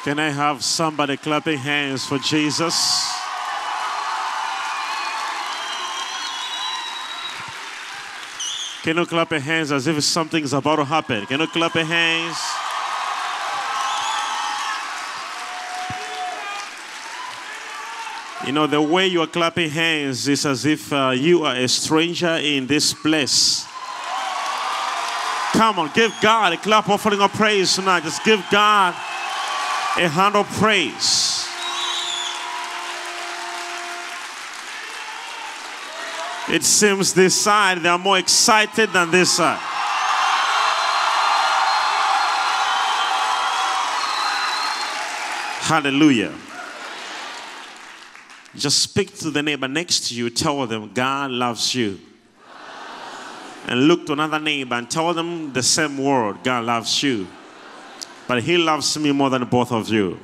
Can I have somebody clapping hands for Jesus? Can you clap your hands as if something's about to happen? Can you clap your hands? You know, the way you are clapping hands is as if you are a stranger in this place. Come on, give God a clap offering of praise tonight. Just give God a hand of praise. It seems this side, they are more excited than this side. Hallelujah. Just speak to the neighbor next to you. Tell them God loves you. And look to another neighbor and tell them the same word. God loves you. But he loves me more than both of you.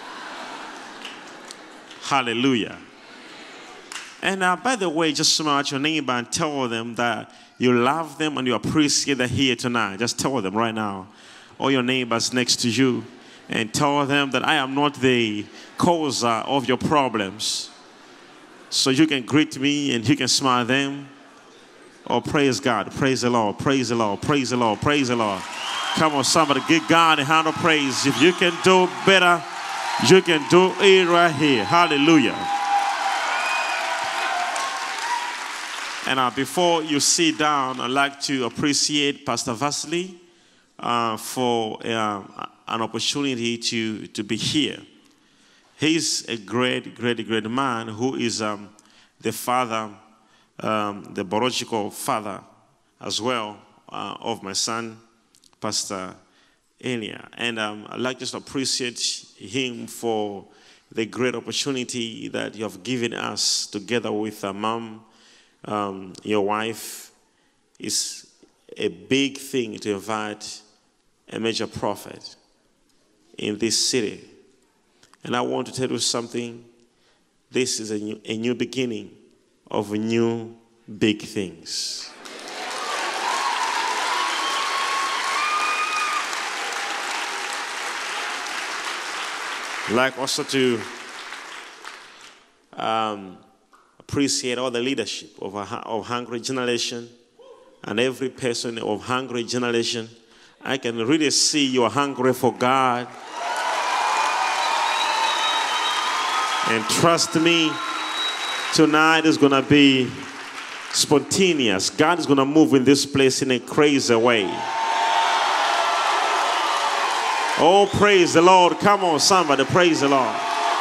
Hallelujah. And by the way, just smile at your neighbor and tell them that you love them and you appreciate them here tonight. Just tell them right now, all your neighbors next to you, and tell them that I am not the cause of your problems. So you can greet me and you can smile at them. Oh, praise God. Praise the Lord. Praise the Lord. Praise the Lord. Praise the Lord. Come on, somebody, give God a hand of praise. If you can do better, you can do it right here. Hallelujah. And before you sit down, I'd like to appreciate Pastor Vasily for an opportunity to be here. He's a great man who is the father, the biological father as well of my son, Pastor Elia. And I'd like just to appreciate him for the great opportunity that you have given us together with Mom. Your wife. Is a big thing to invite a major prophet in this city. And I want to tell you something. This is a new beginning of new big things. I'd like also to appreciate all the leadership of Hungry Generation and every person of Hungry Generation. I can really see you are hungry for God. And trust me, tonight is going to be spontaneous. God is going to move in this place in a crazy way. Oh, praise the Lord. Come on, somebody, praise the Lord.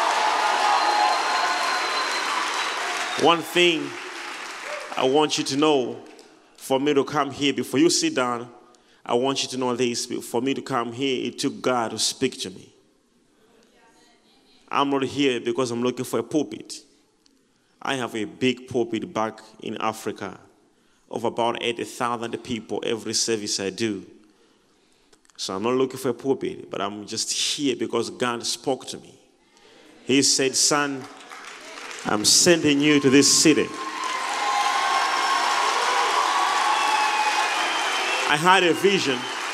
One thing I want you to know, for me to come here, before you sit down, I want you to know this. For me to come here, it took God to speak to me. I'm not here because I'm looking for a pulpit. I have a big pulpit back in Africa of about 80,000 people every service I do. So I'm not looking for a pulpit, but I'm just here because God spoke to me. He said, son, I'm sending you to this city. I had a vision.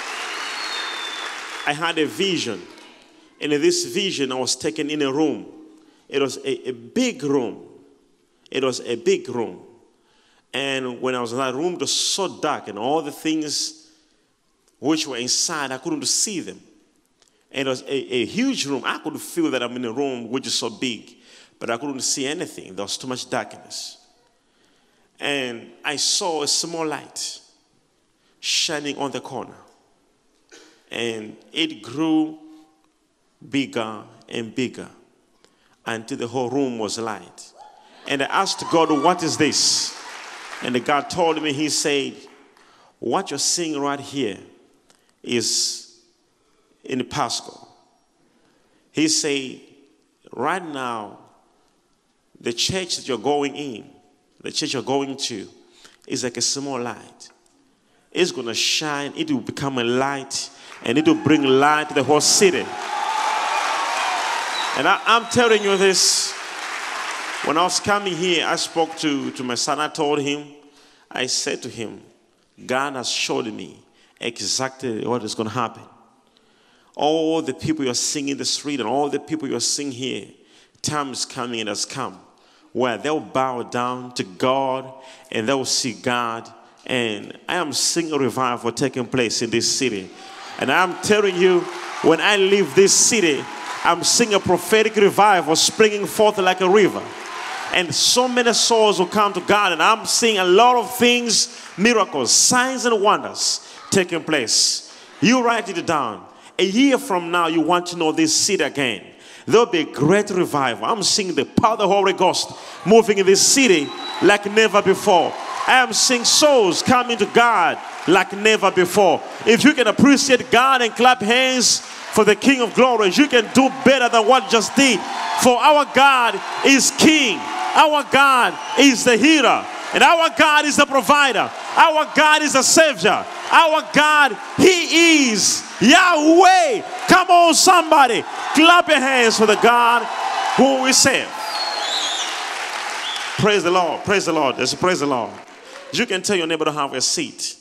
And in this vision, I was taken in a room. It was a big room. It was a big room. And when I was in that room, it was so dark, and all the things which were inside, I couldn't see them. And it was a huge room. I could feel that I'm in a room which is so big, but I couldn't see anything. There was too much darkness. And I saw a small light shining on the corner. And it grew bigger and bigger until the whole room was light. And I asked God, what is this? And God told me, he said, what you're seeing right here is in Pasco. He said, right now, the church that you're going in, the church you're going to, is like a small light. It's going to shine. It will become a light, and it will bring light to the whole city. And I'm telling you this. When I was coming here, I spoke to my son. I told him, I said to him, God has showed me exactly what is going to happen. All the people you're seeing in the street and all the people you're seeing here, time is coming and has come where they'll bow down to God and they'll see God. And I am seeing a revival taking place in this city. And I'm telling you, when I leave this city, I'm seeing a prophetic revival springing forth like a river. And so many souls will come to God. And I'm seeing a lot of things, miracles, signs and wonders taking place. You write it down. A year from now, you want to know this city again. There'll be a great revival. I'm seeing the power of the Holy Ghost moving in this city like never before. I am seeing souls coming to God like never before. If you can appreciate God and clap hands for the King of Glory, you can do better than what just did. For our God is King. Our God is the healer. And our God is the provider. Our God is the Savior. Our God, He is Yahweh. Come on, somebody. Clap your hands for the God who we serve. Praise the Lord. Praise the Lord. Yes, praise the Lord. You can tell your neighbor to have a seat.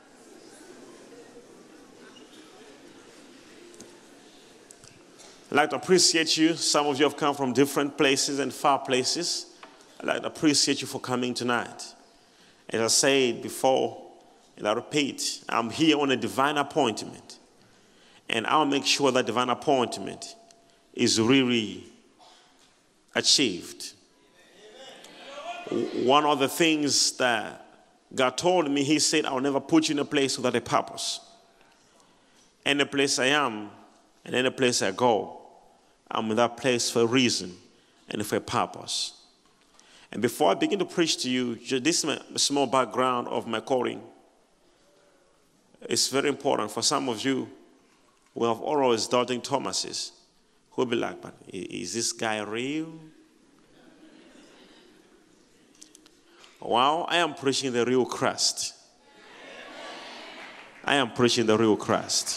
I'd like to appreciate you. Some of you have come from different places and far places. I'd like to appreciate you for coming tonight. As I said before, and I repeat, I'm here on a divine appointment. And I'll make sure that divine appointment is really achieved. One of the things that God told me, He said, I'll never put you in a place without a purpose. Any place I am and any place I go, I'm in that place for a reason and for a purpose. And before I begin to preach to you, this is my small background of my calling. It's very important for some of you who have always doubting Thomases, who will be like, but is this guy real? Well, I am preaching the real Christ. I am preaching the real Christ.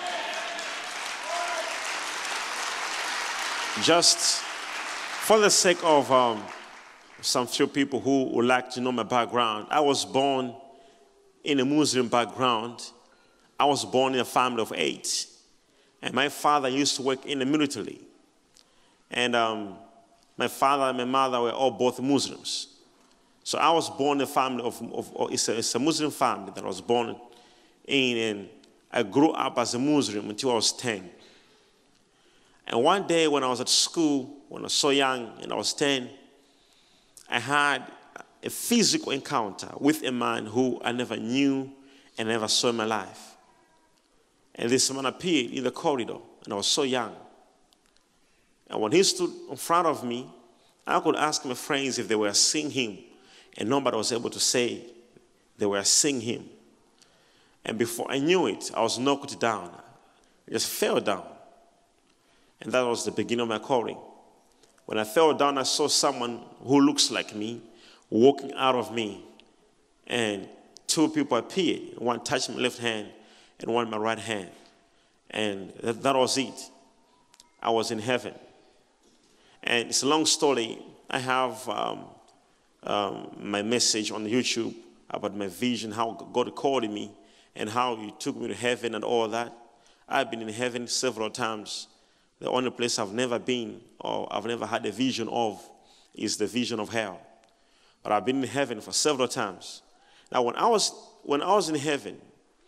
Just for the sake of some few people who would like to know my background, I was born in a Muslim background. I was born in a family of 8. And my father used to work in the military. And my father and my mother were all both Muslims. So I was born in a family it's a Muslim family that I was born in. And I grew up as a Muslim until I was 10. And one day when I was at school, when I was so young and I was 10, I had a physical encounter with a man who I never knew and never saw in my life. And this man appeared in the corridor, and I was so young. And when he stood in front of me, I could ask my friends if they were seeing him, and nobody was able to say they were seeing him. And before I knew it, I was knocked down. I just fell down. And that was the beginning of my calling. When I fell down, I saw someone who looks like me walking out of me. And 2 people appeared. One touched my left hand and one my right hand. And that was it. I was in heaven. And it's a long story. I have my message on YouTube about my vision, how God called me and how He took me to heaven and all that. I've been in heaven several times. The only place I've never been or I've never had a vision of is the vision of hell. But I've been in heaven for several times. Now, when I was in heaven,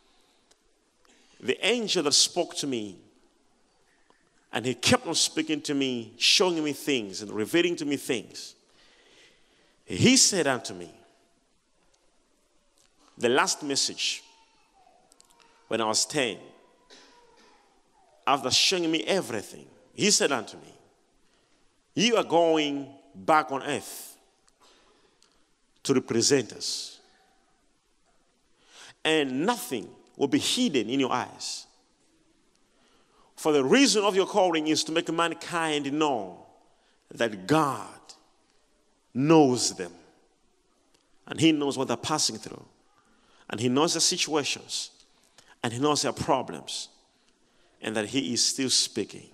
the angel that spoke to me, and he kept on speaking to me, showing me things and revealing to me things. He said unto me, the last message, when I was 10, after showing me everything, he said unto me, you are going back on earth to represent us. And nothing will be hidden in your eyes. For the reason of your calling is to make mankind know that God knows them. And He knows what they're passing through. And He knows their situations. And He knows their problems. And that He is still speaking.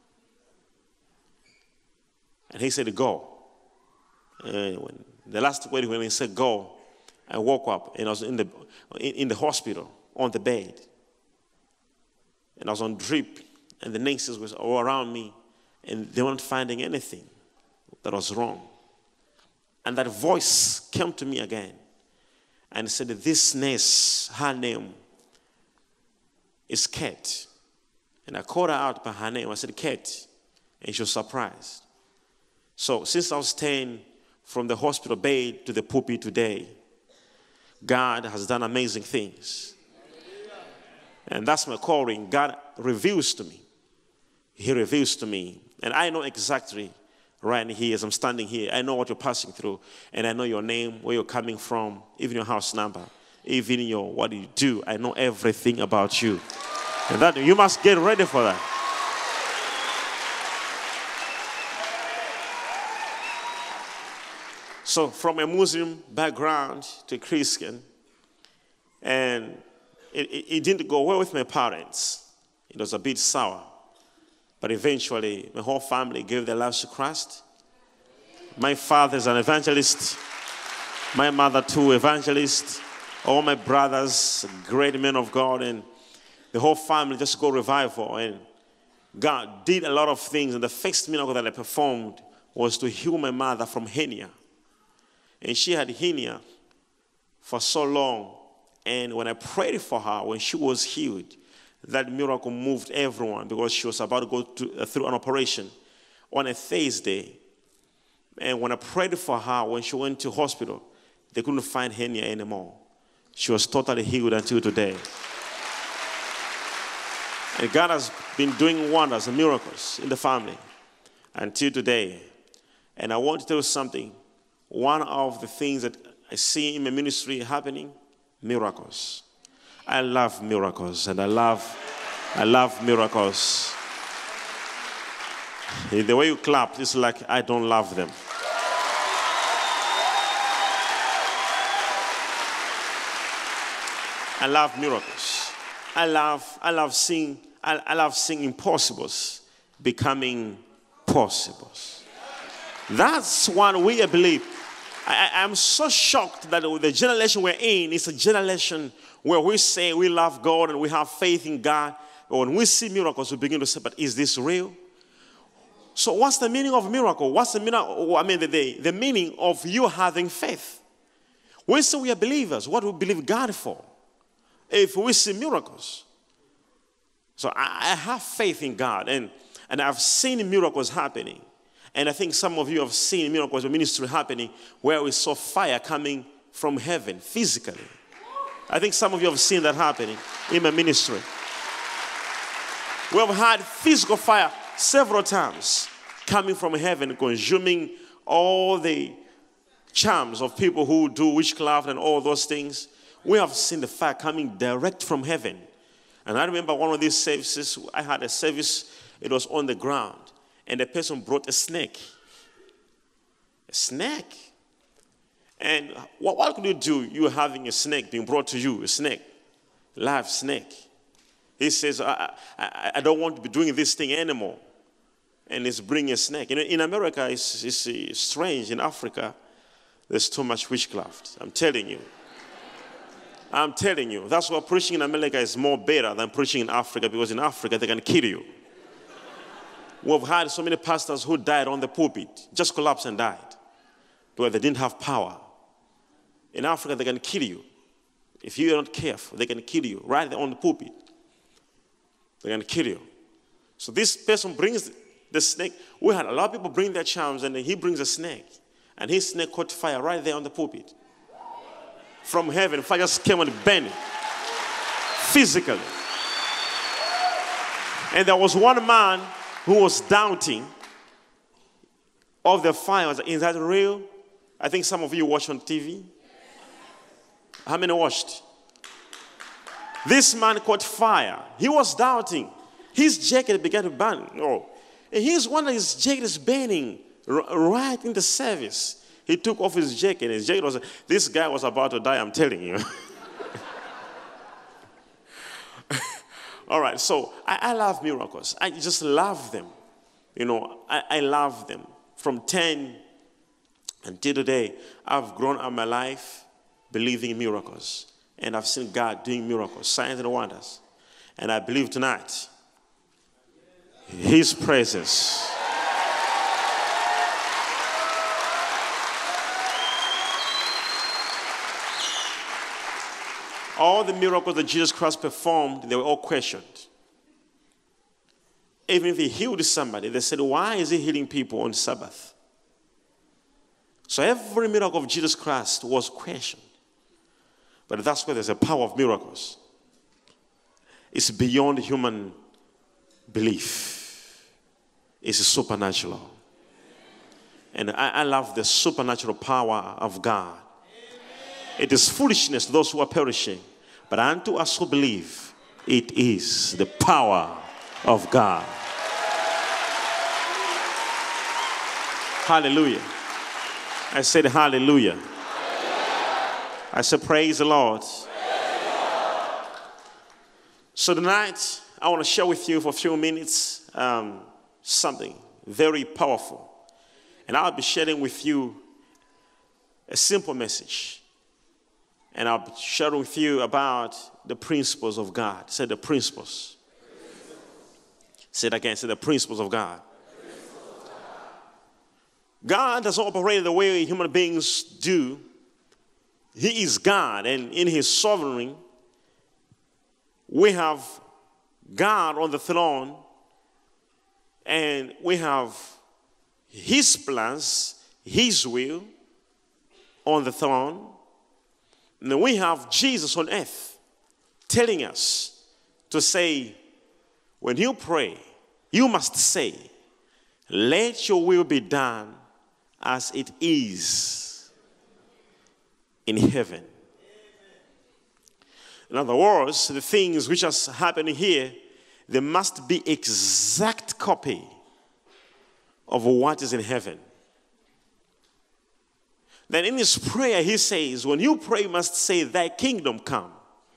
And He said, go. When the last word when He said go, I woke up and I was in the hospital on the bed. And I was on drip. and the nurses were all around me, and they weren't finding anything that was wrong. And that voice came to me again and said, this nurse, her name is Kate. And I called her out by her name. I said, Kate. And she was surprised. So since I was staying from the hospital bed to the pulpit today, God has done amazing things. And that's my calling. God reveals to me. He reveals to me. And I know exactly right here as I'm standing here. I know what you're passing through. And I know your name, where you're coming from, even your house number, even your what you do. I know everything about you. And that you must get ready for that. So from a Muslim background to Christian, and it didn't go well with my parents. It was a bit sour. But eventually, my whole family gave their lives to Christ. My father is an evangelist. My mother too, evangelist. All my brothers, great men of God. And the whole family just got revival. And God did a lot of things. And the first miracle that I performed was to heal my mother from hernia. And she had hernia for so long. And when I prayed for her, when she was healed, that miracle moved everyone because she was about to go through an operation on a Thursday. And when I prayed for her, when she went to hospital, they couldn't find hernia anymore. She was totally healed until today. And God has been doing wonders and miracles in the family until today. And I want to tell you something. One of the things that I see in my ministry happening, miracles. I love miracles, and I love miracles. The way you clap, it's like I don't love them. I love miracles. I love seeing impossibles becoming possibles. That's what we believe. I'm so shocked that the generation we're in is a generation where we say we love God and we have faith in God. But when we see miracles, we begin to say, but is this real? So what's the meaning of miracle? What's the meaning? The meaning of you having faith. We say we are believers. What do we believe God for? If we see miracles. So I have faith in God, and I've seen miracles happening. And I think some of you have seen miracles of ministry happening where we saw fire coming from heaven physically. I think some of you have seen that happening in my ministry. We have had physical fire several times coming from heaven, consuming all the charms of people who do witchcraft and all those things. We have seen the fire coming direct from heaven. And I remember one of these services, I had a service, it was on the ground. And the person brought a snake. A snake. And what could you do? You having a snake being brought to you, a snake, live snake. He says, I don't want to be doing this thing anymore. And he's bringing a snake. In America, it's strange. In Africa, there's too much witchcraft. I'm telling you. I'm telling you. That's why preaching in America is more better than preaching in Africa, because in Africa, they can kill you. We've had so many pastors who died on the pulpit, just collapsed and died, because they didn't have power. In Africa, they can kill you. If you're not careful, they can kill you right there on the pulpit. They can kill you. So this person brings the snake. We had a lot of people bring their charms, and then he brings a snake. And his snake caught fire right there on the pulpit. From heaven, fire just came and burned it. Physically. And there was one man who was doubting of the fire. Is that real? I think some of you watch on TV. How many watched? This man caught fire. He was doubting. His jacket began to burn. Oh. And he's wondering, his jacket is burning right in the service. He took off his jacket. His jacket was, this guy was about to die, I'm telling you. All right, so I love miracles. I just love them. You know, I love them. From 10 until today, I've grown up my life believing in miracles. And I've seen God doing miracles, signs and wonders. And I believe tonight His presence. All the miracles that Jesus Christ performed, they were all questioned. Even if he healed somebody, they said, why is he healing people on Sabbath? So every miracle of Jesus Christ was questioned. But that's where there's a power of miracles. It's beyond human belief. It's supernatural. And I love the supernatural power of God. It is foolishness to those who are perishing, but unto us who believe, it is the power of God. Hallelujah. I said hallelujah. I said praise the Lord. So tonight, I want to share with you for a few minutes something very powerful. And I'll be sharing with you a simple message. And I'll be sharing with you about the principles of God. Say the principles. Say it again. Say the principles of God. God doesn't operate the way human beings do. He is God, and in his sovereignty, we have God on the throne, and we have his plans, his will on the throne. And then we have Jesus on earth telling us to say, when you pray, you must say, let your will be done as it is in heaven. In other words, the things which are happening here, they must be exact copy of what is in heaven. Then in his prayer, he says, when you pray, you must say, thy kingdom come.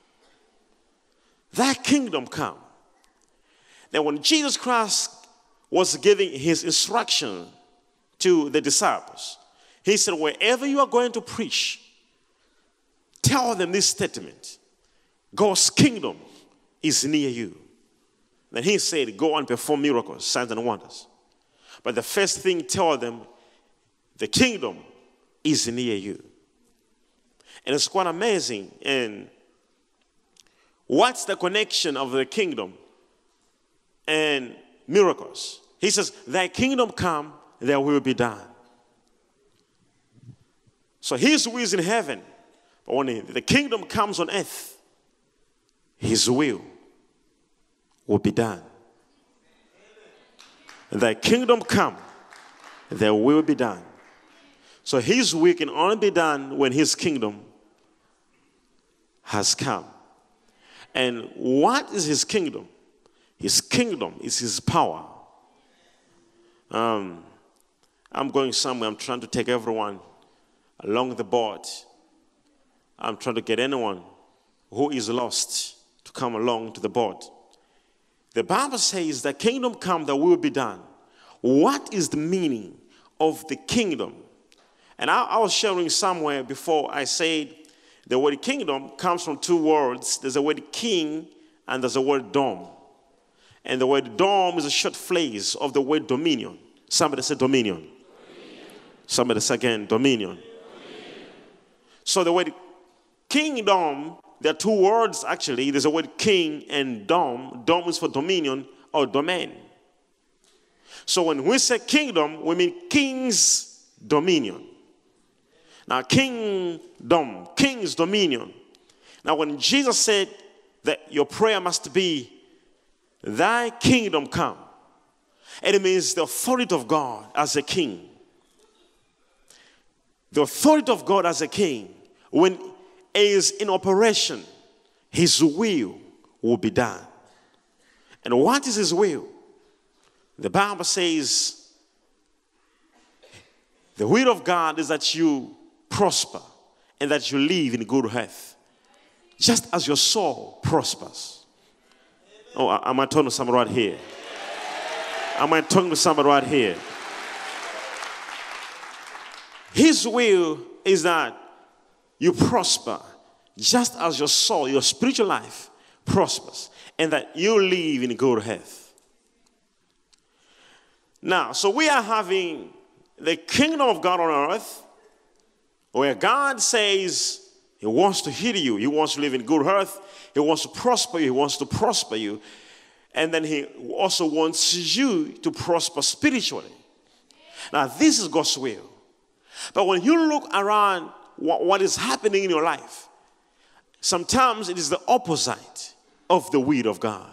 Thy kingdom come. Then when Jesus Christ was giving his instruction to the disciples, he said, wherever you are going to preach, tell them this statement: God's kingdom is near you. Then he said, go and perform miracles, signs and wonders. But the first thing, tell them, the kingdom is near you. And it's quite amazing. And what's the connection of the kingdom and miracles? He says, thy kingdom come, thy will be done. So his will is in heaven. But when the kingdom comes on earth, his will be done. Thy kingdom come, thy will be done. So his will can only be done when his kingdom has come. And what is his kingdom? His kingdom is his power. I'm going somewhere. I'm trying to take everyone along the board. I'm trying to get anyone who is lost to come along to the board. The Bible says the kingdom come, the will be done. What is the meaning of the kingdom? And I was sharing somewhere before, I said the word kingdom comes from two words. There's a word king and there's a word dom. And the word dom is a short phrase of the word dominion. Somebody say dominion. Dominion. Somebody say again, dominion. Dominion. So the word kingdom, there are two words actually. There's a word king and dom. Dom is for dominion or domain. So when we say kingdom, we mean king's dominion. Now, kingdom, king's dominion. Now, when Jesus said that your prayer must be, thy kingdom come, and it means the authority of God as a king. The authority of God as a king, when it is in operation, his will be done. And what is his will? The Bible says the will of God is that you prosper and that you live in good health, just as your soul prospers. Oh, am I talking to somebody right here? Am I talking to somebody right here? His will is that you prosper, just as your soul, your spiritual life prospers, and that you live in good health. Now, so we are having the kingdom of God on earth, where God says he wants to heal you. He wants to live in good health. He wants to prosper you. He wants to prosper you. And then he also wants you to prosper spiritually. Now, this is God's will. But when you look around what is happening in your life, sometimes it is the opposite of the will of God.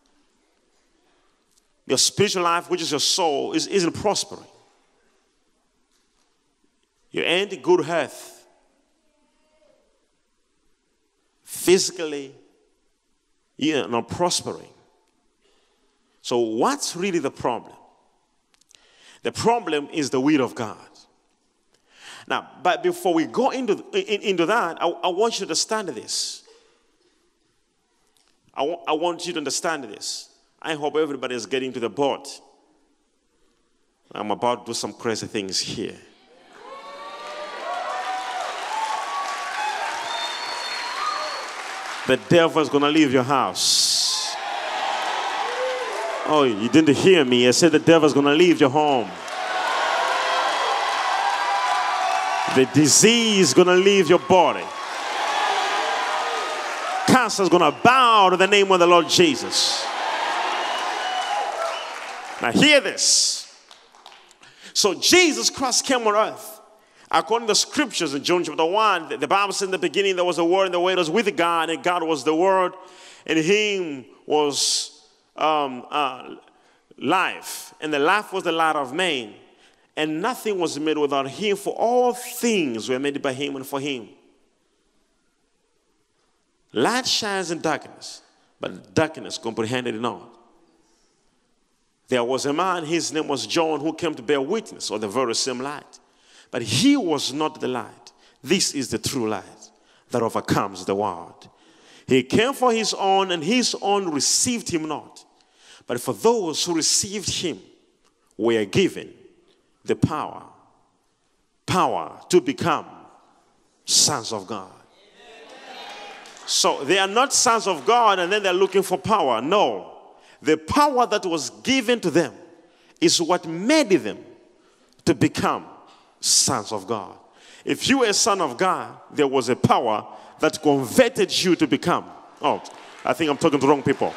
Your spiritual life, which is your soul, isn't prospering. You end good health. Physically, you're not prospering. So what's really the problem? The problem is the will of God. Now, but before we go into that, I want you to understand this. I want you to understand this. I hope everybody is getting to the boat. I'm about to do some crazy things here. The devil is going to leave your house. Oh, you didn't hear me. I said the devil is going to leave your home. The disease is going to leave your body. Cancer is going to bow to the name of the Lord Jesus. Now hear this. So Jesus Christ came on earth. According to the scriptures in John chapter 1, the Bible says in the beginning there was a word, and the word was with God, and God was the word, and him was life, and the life was the light of man, and nothing was made without him, for all things were made by him and for him. Light shines in darkness, but darkness comprehended it not. There was a man, his name was John, who came to bear witness of the very same light. But he was not the light. This is the true light that overcomes the world. He came for his own, and his own received him not. But for those who received him were given the power to become sons of God. So they are not sons of God and then they're looking for power. No. The power that was given to them is what made them to become sons of God. If you were a son of God, there was a power that converted you to become. Oh, I think I'm talking to the wrong people.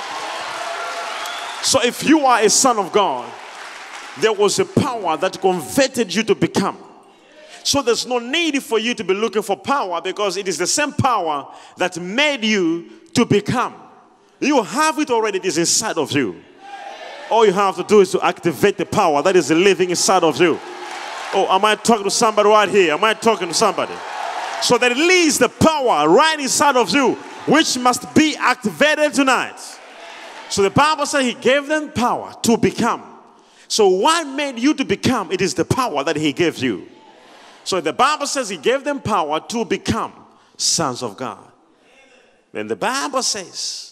So if you are a son of God, there was a power that converted you to become. So there's no need for you to be looking for power, because it is the same power that made you to become. You have it already. It is inside of you. All you have to do is to activate the power that is living inside of you. Oh, am I talking to somebody right here? Am I talking to somebody? So that it leaves the power right inside of you, which must be activated tonight. So the Bible says he gave them power to become. So what made you to become? It is the power that he gave you. So the Bible says he gave them power to become sons of God. Then the Bible says,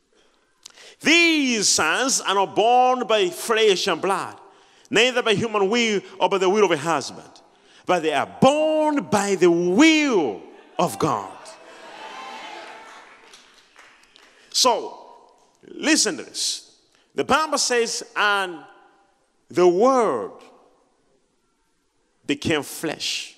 these sons are not born by flesh and blood, neither by human will or by the will of a husband, but they are born by the will of God. So, listen to this. The Bible says, and the Word became flesh,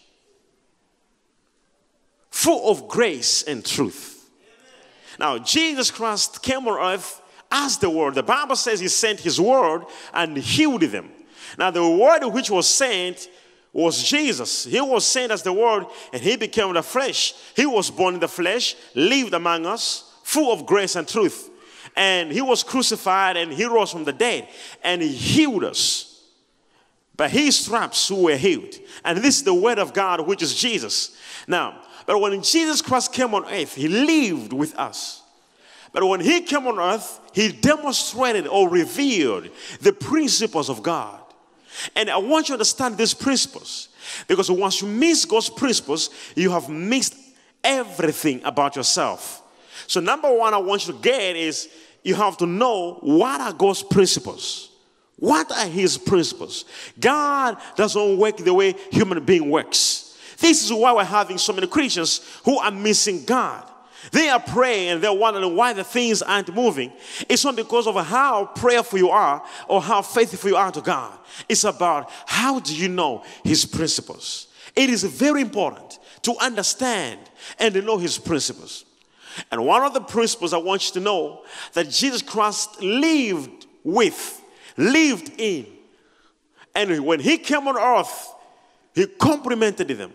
full of grace and truth. Now, Jesus Christ came on earth as the Word. The Bible says he sent his Word and healed them. Now, the Word which was sent was Jesus. He was sent as the Word, and he became the flesh. He was born in the flesh, lived among us, full of grace and truth. And he was crucified, and he rose from the dead, and he healed us. By his stripes we were healed. And this is the Word of God, which is Jesus. Now, but when Jesus Christ came on earth, he lived with us. But when he came on earth, he demonstrated or revealed the principles of God. And I want you to understand these principles, because once you miss God's principles, you have missed everything about yourself. So number one I want you to get is, you have to know, what are God's principles? What are his principles? God doesn't work the way human being works. This is why we're having so many Christians who are missing God. they are praying and they're wondering why the things aren't moving, it's not because of how prayerful you are or how faithful you are to God. It's about how do you know His principles. It is very important to understand and to know His principles. And one of the principles I want you to know that Jesus Christ lived in. And when He came on earth, He complimented them.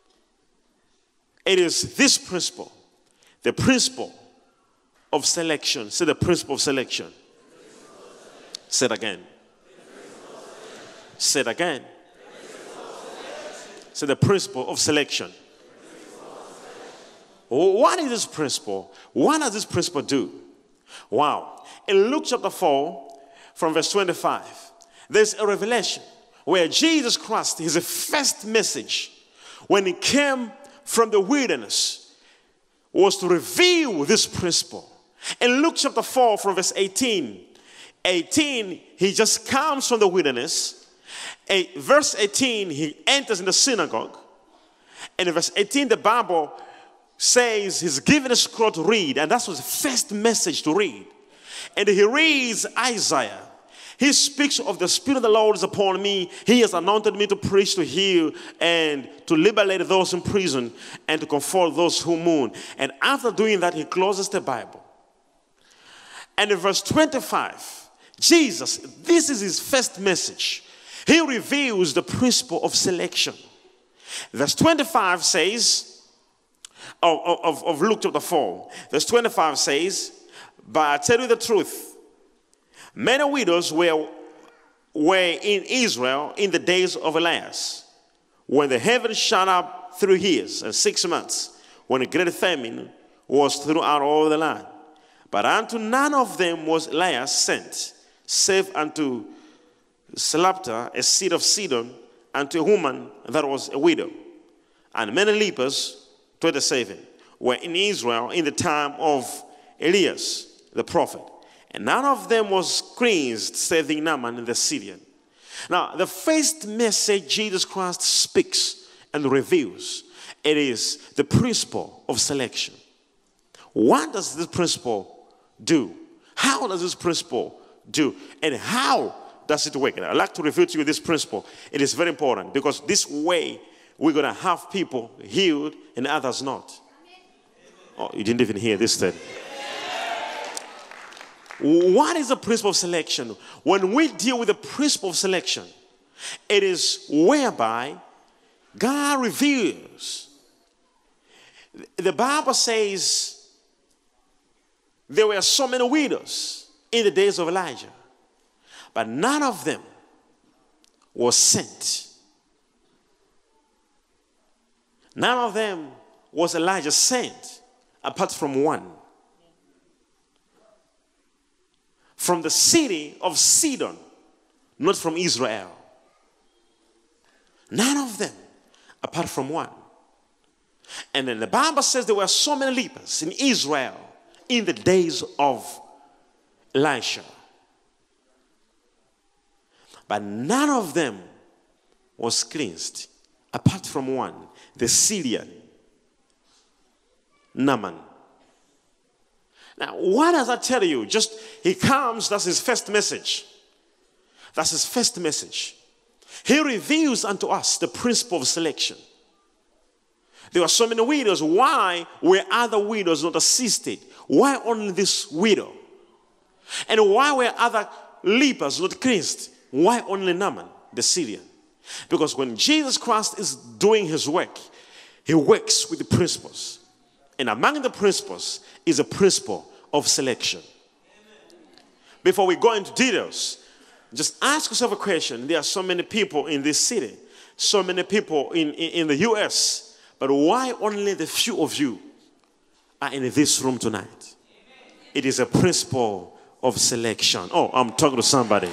It is this principle, the principle of selection. Say the principle of selection. Say it again. Say it again. Say the principle of selection. What is this principle? What does this principle do? Wow. In Luke chapter 4, from verse 25, there's a revelation where Jesus Christ, his first message, when he came from the wilderness, was to reveal this principle. In Luke chapter 4, from verse 18, he just comes from the wilderness. Verse 18, he enters in the synagogue. And in verse 18, the Bible says he's given a scroll to read, and that was the first message to read. And he reads Isaiah. He speaks of the Spirit of the Lord is upon me. He has anointed me to preach, to heal, and to liberate those in prison, and to comfort those who mourn. And after doing that, he closes the Bible. And in verse 25, Jesus, this is his first message. He reveals the principle of selection. Verse 25 says, of Luke chapter 4, verse 25 says, but I tell you the truth, many widows were in Israel in the days of Elias, when the heavens shut up 3 years and 6 months, when a great famine was throughout all the land. But unto none of them was Elias sent, save unto Sarepta, a seed of Sidon, unto a woman that was a widow. And many lepers, 27, were in Israel in the time of Elias the prophet. And none of them was cleansed, save Naaman the Syrian. Now, the first message Jesus Christ speaks and reveals, it is the principle of selection. What does this principle do? How does this principle do? And how does it work? And I'd like to reveal to you this principle. It is very important because this way we're going to have people healed and others not. Oh, you didn't even hear this then. What is the principle of selection? When we deal with the principle of selection, it is whereby God reveals. The Bible says there were so many widows in the days of Elijah, but none of them was sent. None of them was Elijah sent, apart from one. From the city of Sidon, not from Israel. None of them, apart from one. And then the Bible says there were so many lepers in Israel in the days of Elisha. But none of them was cleansed, apart from one, the Syrian, Naaman. Now, what does that tell you? Just, he comes, that's his first message. That's his first message. He reveals unto us the principle of selection. There were so many widows. Why were other widows not assisted? Why only this widow? And why were other lepers not cleansed? Why only Naaman, the Syrian? Because when Jesus Christ is doing his work, he works with the principles. And among the principles is a principle of selection. Before we go into details, just ask yourself a question. There are so many people in this city, so many people in the U.S., but why only the few of you are in this room tonight? It is a principle of selection. Oh, I'm talking to somebody.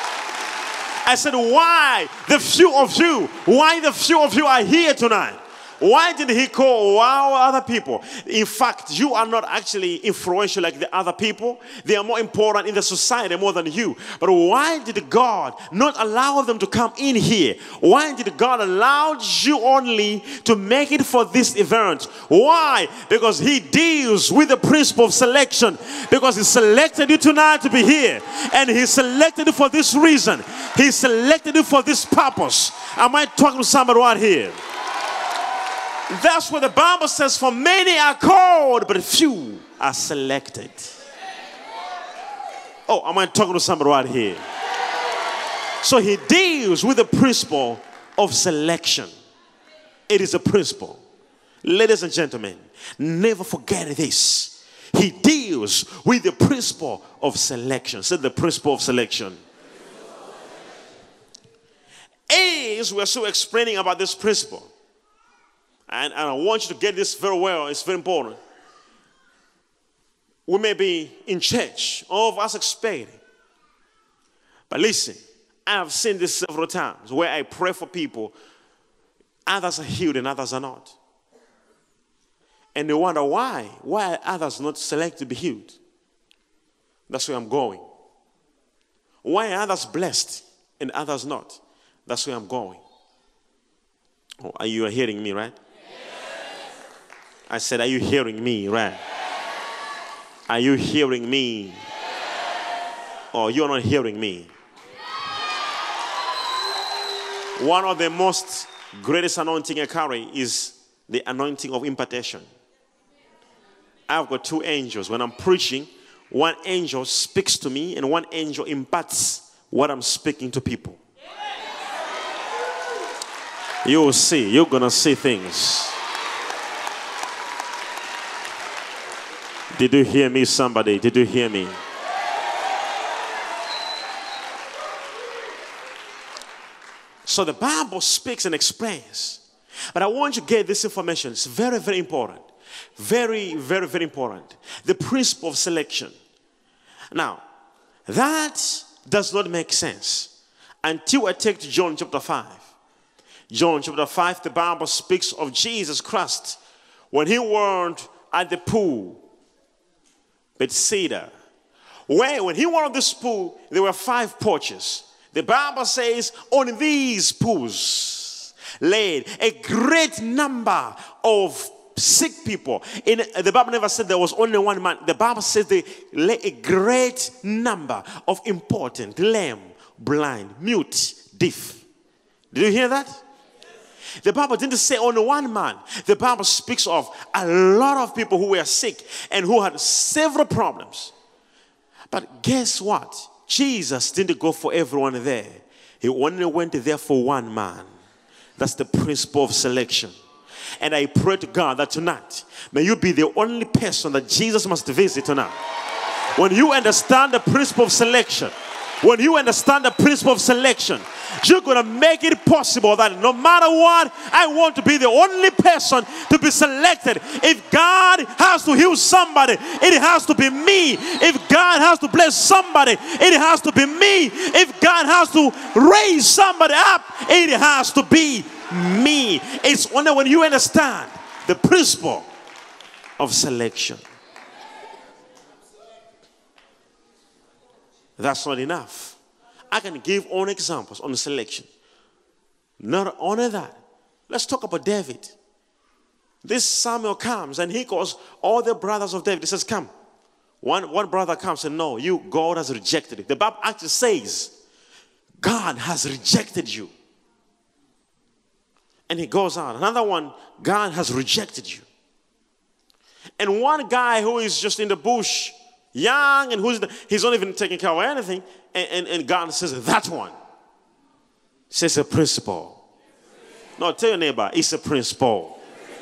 I said, why the few of you? Why the few of you are here tonight? Why did he call other people? In fact, you are not actually influential like the other people. They are more important in the society more than you. But why did God not allow them to come in here? Why did God allow you only to make it for this event? Why? Because he deals with the principle of selection. Because he selected you tonight to be here. And he selected you for this reason. He selected you for this purpose. Am I talking to somebody right here? That's what the Bible says, for many are called, but few are selected. Oh, am I talking to somebody right here? So he deals with the principle of selection. It is a principle. Ladies and gentlemen, never forget this. He deals with the principle of selection. Say the principle of selection. As we're still explaining about this principle, and I want you to get this very well. It's very important. We may be in church, all of us expecting. But listen, I have seen this several times where I pray for people. Others are healed and others are not. And they wonder why are others not selected to be healed? That's where I'm going. Why are others blessed and others not? That's where I'm going. Oh, are you hearing me, right? I said, are you hearing me, right? Are you hearing me? Or you're not hearing me? One of the most greatest anointing I carry is the anointing of impartation. I've got two angels. When I'm preaching, one angel speaks to me and one angel imparts what I'm speaking to people. You will see. You're going to see things. Did you hear me, somebody? Did you hear me? So the Bible speaks and explains. But I want you to get this information. It's very, very important. Very, very, very important. The principle of selection. Now, that does not make sense until I take to John chapter 5. John chapter 5, the Bible speaks of Jesus Christ when he went at the pool, Bethsaida, where when he went on this pool, there were 5 porches. The Bible says on these pools laid a great number of sick people. The Bible never said there was only one man. The Bible says they lay a great number of important, lame, blind, mute, deaf. Did you hear that? The Bible didn't say only one man. The Bible speaks of a lot of people who were sick and who had several problems. But guess what? Jesus didn't go for everyone there. He only went there for one man. That's the principle of selection. And I pray to God that tonight, may you be the only person that Jesus must visit tonight. When you understand the principle of selection, when you understand the principle of selection, you're going to make it possible that no matter what, I want to be the only person to be selected. If God has to heal somebody, it has to be me. If God has to bless somebody, it has to be me. If God has to raise somebody up, it has to be me. It's only when you understand the principle of selection. That's not enough. I can give on examples on selection. Not only that, let's talk about David. This Samuel comes and he calls all the brothers of David. He says, come. One brother comes and no, God has rejected it. The Bible actually says, God has rejected you. And he goes on. Another one, God has rejected you. And one guy who is just in the bush, young, and he's not even taking care of anything, and God says, that one. Says a principle. No, tell your neighbor, it's a principle.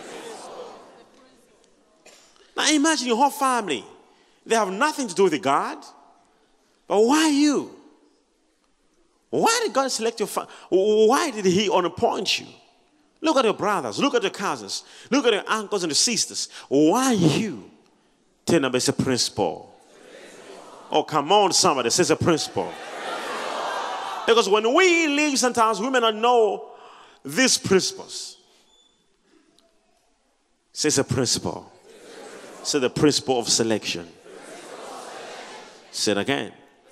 Now imagine your whole family. They have nothing to do with God. But why you? Why did God select your family? Why did he appoint you? Look at your brothers. Look at your cousins. Look at your uncles and your sisters. Why you? Tell them it's a principle. Oh, come on, somebody. Says a principle. Because when we live, sometimes we may not know these principles. Say it's a principle. Say the principle of selection. Say it again.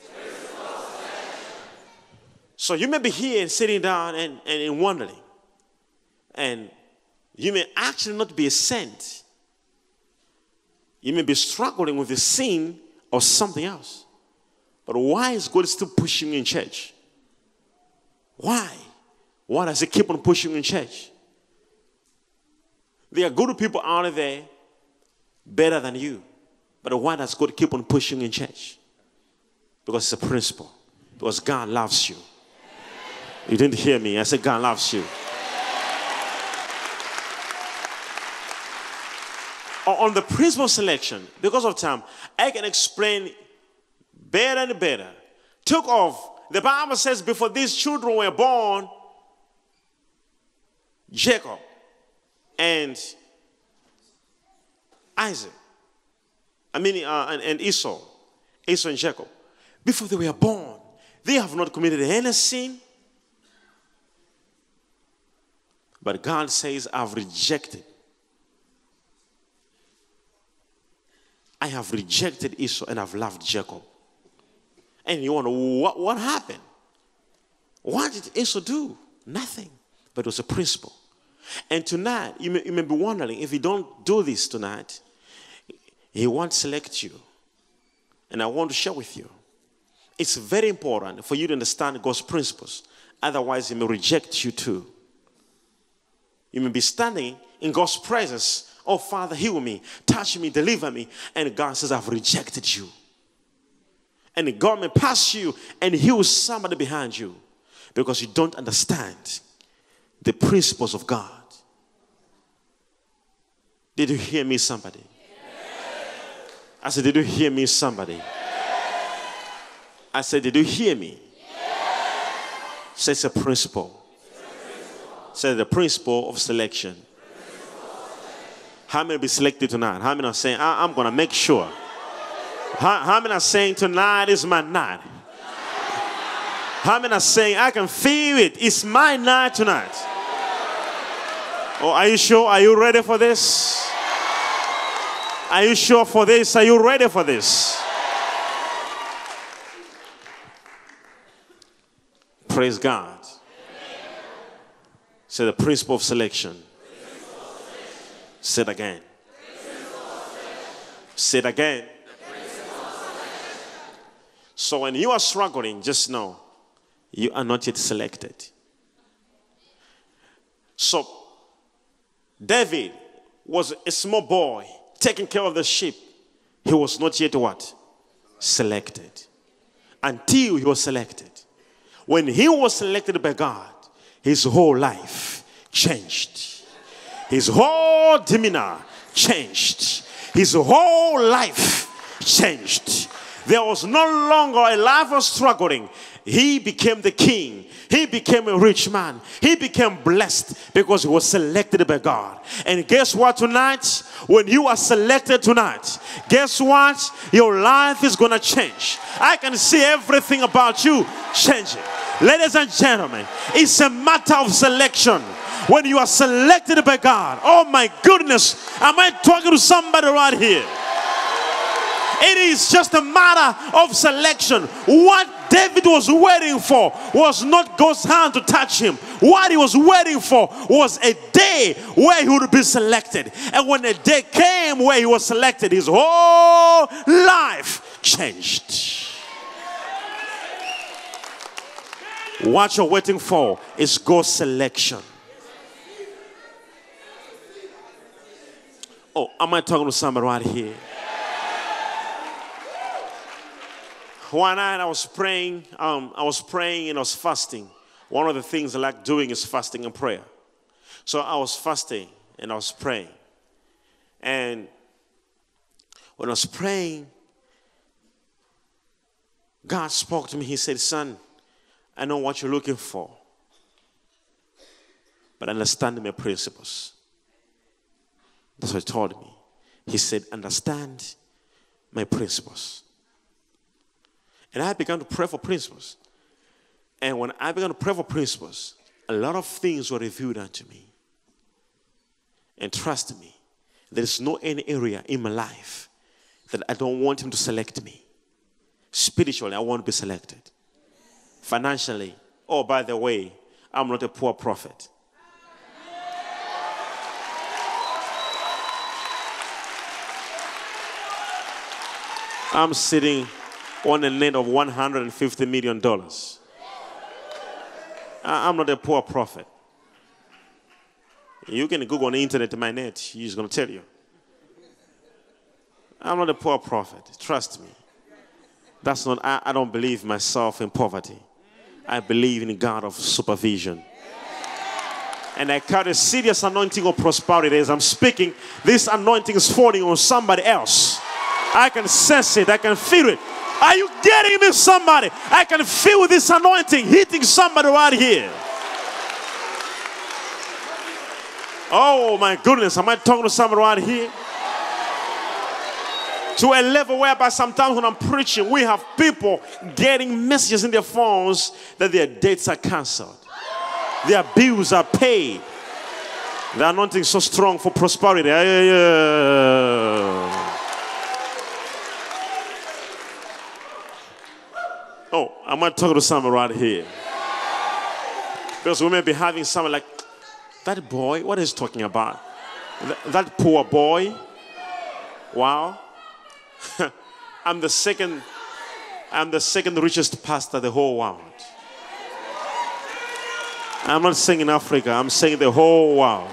So you may be here and sitting down and wondering. And you may actually not be a saint. You may be struggling with the sin or something else. But why is God still pushing you in church? Why? Why does He keep on pushing you in church? There are good people out there better than you. But why does God keep on pushing you in church? Because it's a principle. Because God loves you. You didn't hear me. I said God loves you. On the principle selection, because of time, I can explain better and better. Took off. The Bible says before these children were born, Jacob and Isaac, and Esau and Jacob, before they were born, they have not committed any sin. But God says, I have rejected Esau and I've loved Jacob. And you wonder, what happened? What did Esau do? Nothing. But it was a principle. And tonight, you may be wondering, if you don't do this tonight, He won't select you. And I want to share with you. It's very important for you to understand God's principles. Otherwise, He may reject you too. You may be standing in God's presence. Oh, Father, heal me, touch me, deliver me. And God says, I've rejected you. And God may pass you and heal somebody behind you because you don't understand the principles of God. Did you hear me, somebody? Yes. I said, did you hear me, somebody? Yes. I said, did you hear me? Yes. Say it's a principle. Say the principle of selection. How many be selected tonight? How many are saying, I'm going to make sure? How many are saying tonight is my night? How many are saying, I can feel it. It's my night tonight. Oh, are you sure? Are you ready for this? Are you sure for this? Are you ready for this? Praise God. Say the principle of selection. Say it again. Say it again. So when you are struggling, just know you are not yet selected. So David was a small boy taking care of the sheep. He was not yet what? Selected. Until he was selected. When he was selected by God, his whole life changed. His whole demeanor changed. His whole life changed. There was no longer a life of struggling. He became the king. He became a rich man. He became blessed because he was selected by God. And guess what tonight? When you are selected tonight, guess what? Your life is going to change. I can see everything about you changing. Ladies and gentlemen, it's a matter of selection. When you are selected by God, oh my goodness, am I talking to somebody right here? It is just a matter of selection. What David was waiting for was not God's hand to touch him. What he was waiting for was a day where he would be selected. And when a day came where he was selected, his whole life changed. What you're waiting for is God's selection. Oh, am I talking to somebody right here? One night I was praying and I was fasting. One of the things I like doing is fasting and prayer. So I was fasting and I was praying. And when I was praying, God spoke to me. He said, son, I know what you're looking for, but understand my principles. That's what he told me. He said, understand my principles. And I began to pray for principles. And when I began to pray for principles, a lot of things were revealed unto me. And trust me, There's no any area in my life that I don't want him to select me. Spiritually, I want to be selected. Financially, oh, by the way, I'm not a poor prophet. I'm sitting on a net of $150 million. I'm not a poor prophet. You can Google on the internet my net. He's going to tell you. I'm not a poor prophet. Trust me. That's not, I don't believe myself in poverty. I believe in God of supervision. And I carry a serious anointing of prosperity. As I'm speaking, this anointing is falling on somebody else. I can sense it. I can feel it. Are you getting me, somebody? I can feel this anointing hitting somebody right here. Oh my goodness, am I talking to somebody right here? To a level whereby sometimes when I'm preaching, we have people getting messages in their phones that their dates are cancelled. Their bills are paid. The anointing is so strong for prosperity. Oh, am I talking to someone right here? Because we may be having someone like, that boy, what is he talking about? That poor boy? Wow. I'm the second richest pastor in the whole world. I'm not saying in Africa, I'm saying the whole world.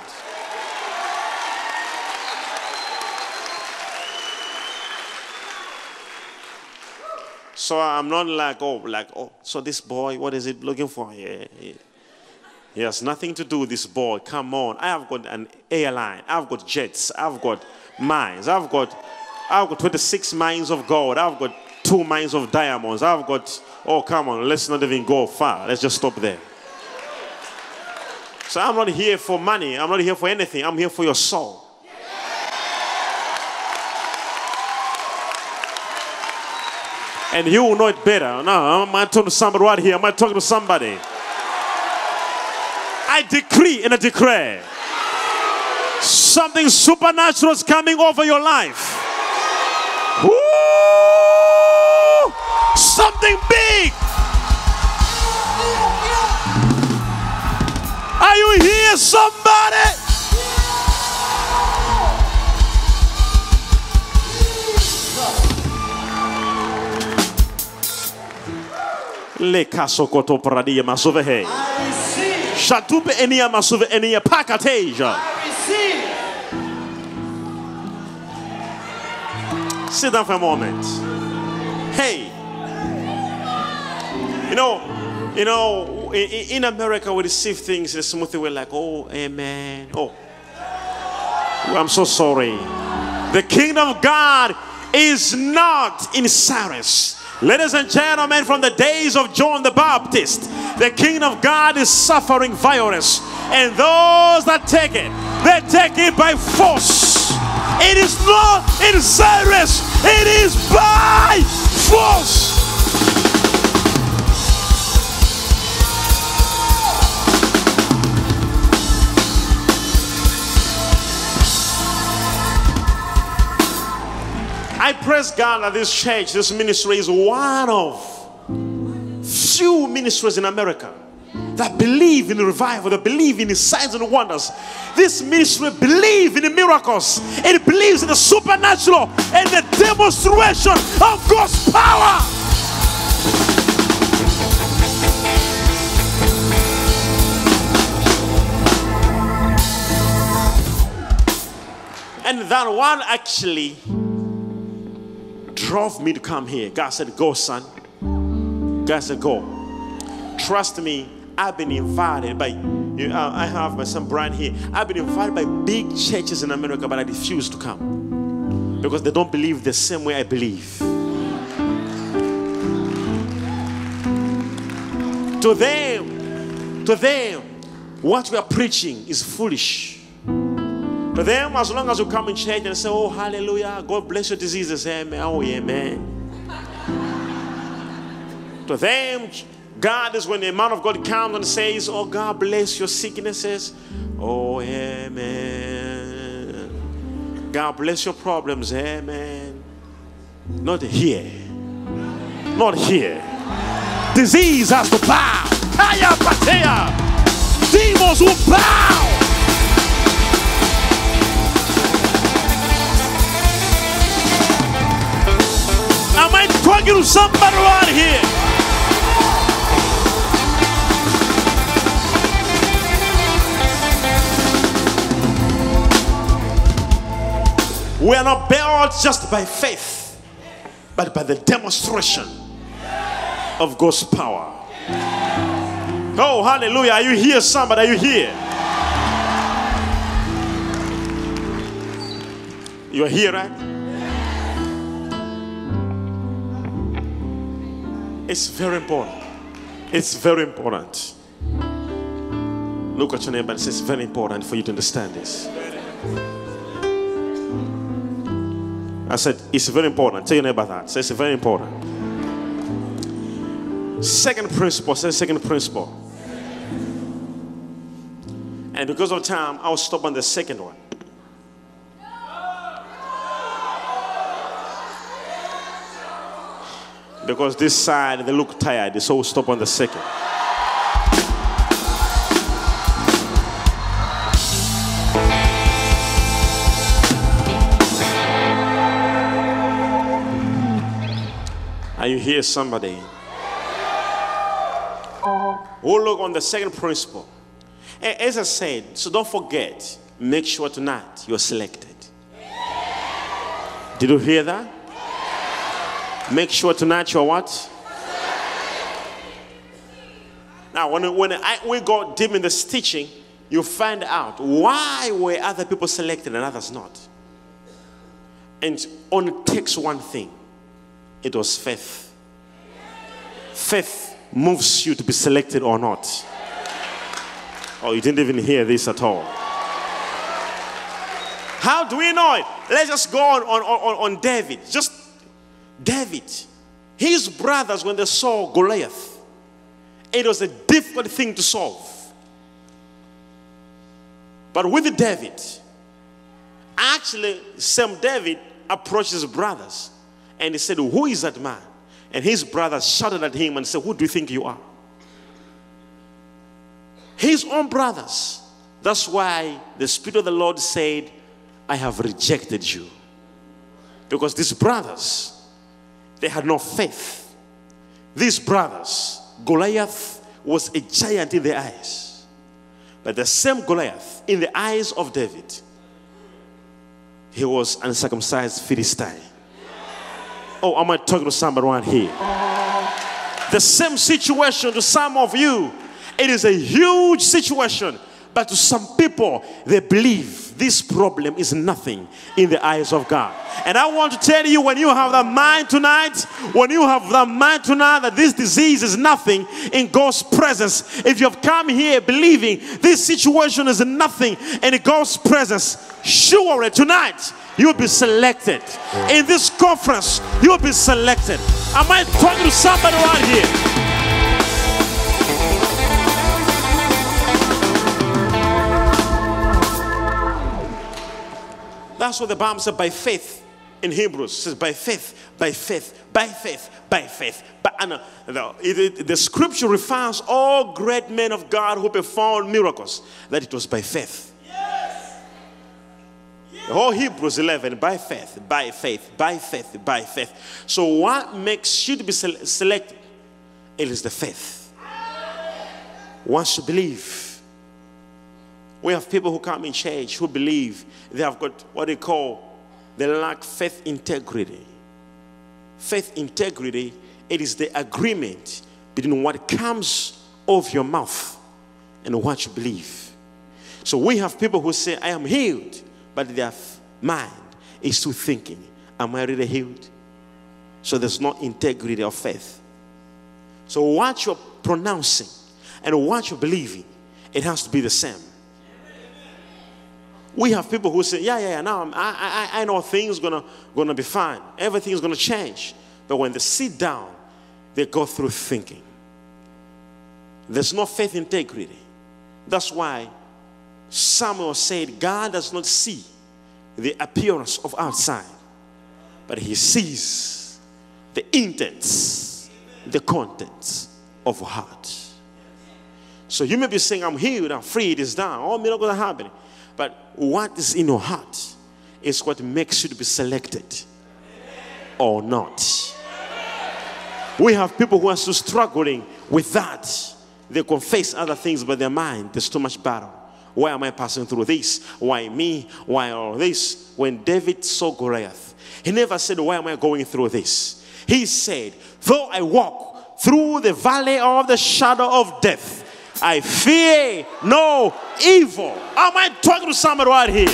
So I'm not like, oh, so this boy, what is it looking for? Yeah. He has nothing to do with this boy. Come on. I have got an airline. I've got jets. I've got mines. I've got 26 mines of gold. I've got 2 mines of diamonds. I've got, oh, come on. Let's not even go far. Let's just stop there. So I'm not here for money. I'm not here for anything. I'm here for your soul. And you will know it better. No, I'm not talking to somebody right here. I'm not talking to somebody. I decree and I declare something supernatural is coming over your life. Woo! Something big. Are you here, somebody? Le kasokoto paradia masuvehe. Shatupe enia masuve enia pakateja. Sit down for a moment. Hey, you know, in America we receive things in a smooth way like, oh, amen. Oh, I'm so sorry. The kingdom of God is not in Cyrus. Ladies and gentlemen, from the days of John the Baptist, the kingdom of God is suffering violence. And those that take it, they take it by force. It is not in Cyrus, it is by force. I praise God that this church, this ministry is one of few ministries in America that believe in revival, that believe in the signs and wonders. This ministry believes in the miracles. It believes in the supernatural and the demonstration of God's power. And that one actually drove me to come here. God said, go, son. God said, go. Trust me, I've been invited by, I have my son Brian here. I've been invited by big churches in America, but I refuse to come because they don't believe the same way I believe. To them, what we are preaching is foolish. To them, as long as you come in church and say, oh, hallelujah, God bless your diseases, amen, oh, amen. To them, God is when the man of God comes and says, oh, God bless your sicknesses, oh, amen. God bless your problems. Amen. Not here. Not here. Disease has to bow. Kaya patea. Demons will bow. Am I talking to somebody around here? We are not built just by faith, but by the demonstration of God's power. Oh, hallelujah. Are you here, somebody? Are you here? You're here, right? It's very important. It's very important. Look at your neighbor and say, it's very important for you to understand this. I said, it's very important. Tell your neighbor that. Say, it's very important. Second principle. Say, second principle. And because of time, I'll stop on the second one. Because this side, they look tired, so we'll stop on the second. Are you here, somebody? We'll look on the second principle. As I said, so don't forget, make sure tonight you're selected. Did you hear that? Make sure tonight you're what? Now, when we go deep in this teaching, you find out why were other people selected and others not. And it only takes one thing. It was faith. Faith moves you to be selected or not. Oh, you didn't even hear this at all. How do we know it? Let's just go on David. Just David. His brothers, when they saw Goliath, it was a difficult thing to solve. But with David, actually, Sam David approached his brothers and he said, who is that man? And his brothers shouted at him and said, who do you think you are? His own brothers. That's why the Spirit of the Lord said, I have rejected you. Because these brothers, they had no faith. These brothers, Goliath was a giant in their eyes. But the same Goliath, in the eyes of David, he was uncircumcised Philistine. Oh, am I talking to somebody around here? The same situation to some of you. It is a huge situation. But to some people, they believe this problem is nothing in the eyes of God. And I want to tell you, when you have that mind tonight, that this disease is nothing in God's presence, if you have come here believing this situation is nothing in God's presence, surely tonight you'll be selected. In this conference, you'll be selected. Am I talking to somebody right here? That's what the Bible says, by faith. In Hebrews, it says by faith, by faith, by faith, by faith. The scripture refers all great men of God who performed miracles, that it was by faith. Yes. Yes. The whole Hebrews 11, by faith, by faith, by faith, by faith. So what makes you to be selected? It is the faith. Once you believe. We have people who come in church who believe they have got what they call, they lack faith integrity. Faith integrity, it is the agreement between what comes off your mouth and what you believe. So we have people who say, I am healed, but their mind is still thinking, am I really healed? So there's no integrity of faith. So what you're pronouncing and what you're believing, it has to be the same. We have people who say, now I know things gonna be fine. Everything's gonna change. But when they sit down, they go through thinking. There's no faith integrity. That's why Samuel said, God does not see the appearance of outside, but he sees the intents, the contents of heart. So you may be saying, I'm healed, I'm free, it is done, all miracles are happening. But what is in your heart is what makes you to be selected or not. We have people who are still struggling with that. They confess other things, but their mind, there's too much battle. Why am I passing through this? Why me? Why all this? When David saw Goliath, he never said, why am I going through this? He said, though I walk through the valley of the shadow of death, I fear no evil. Am I talking to somebody right here?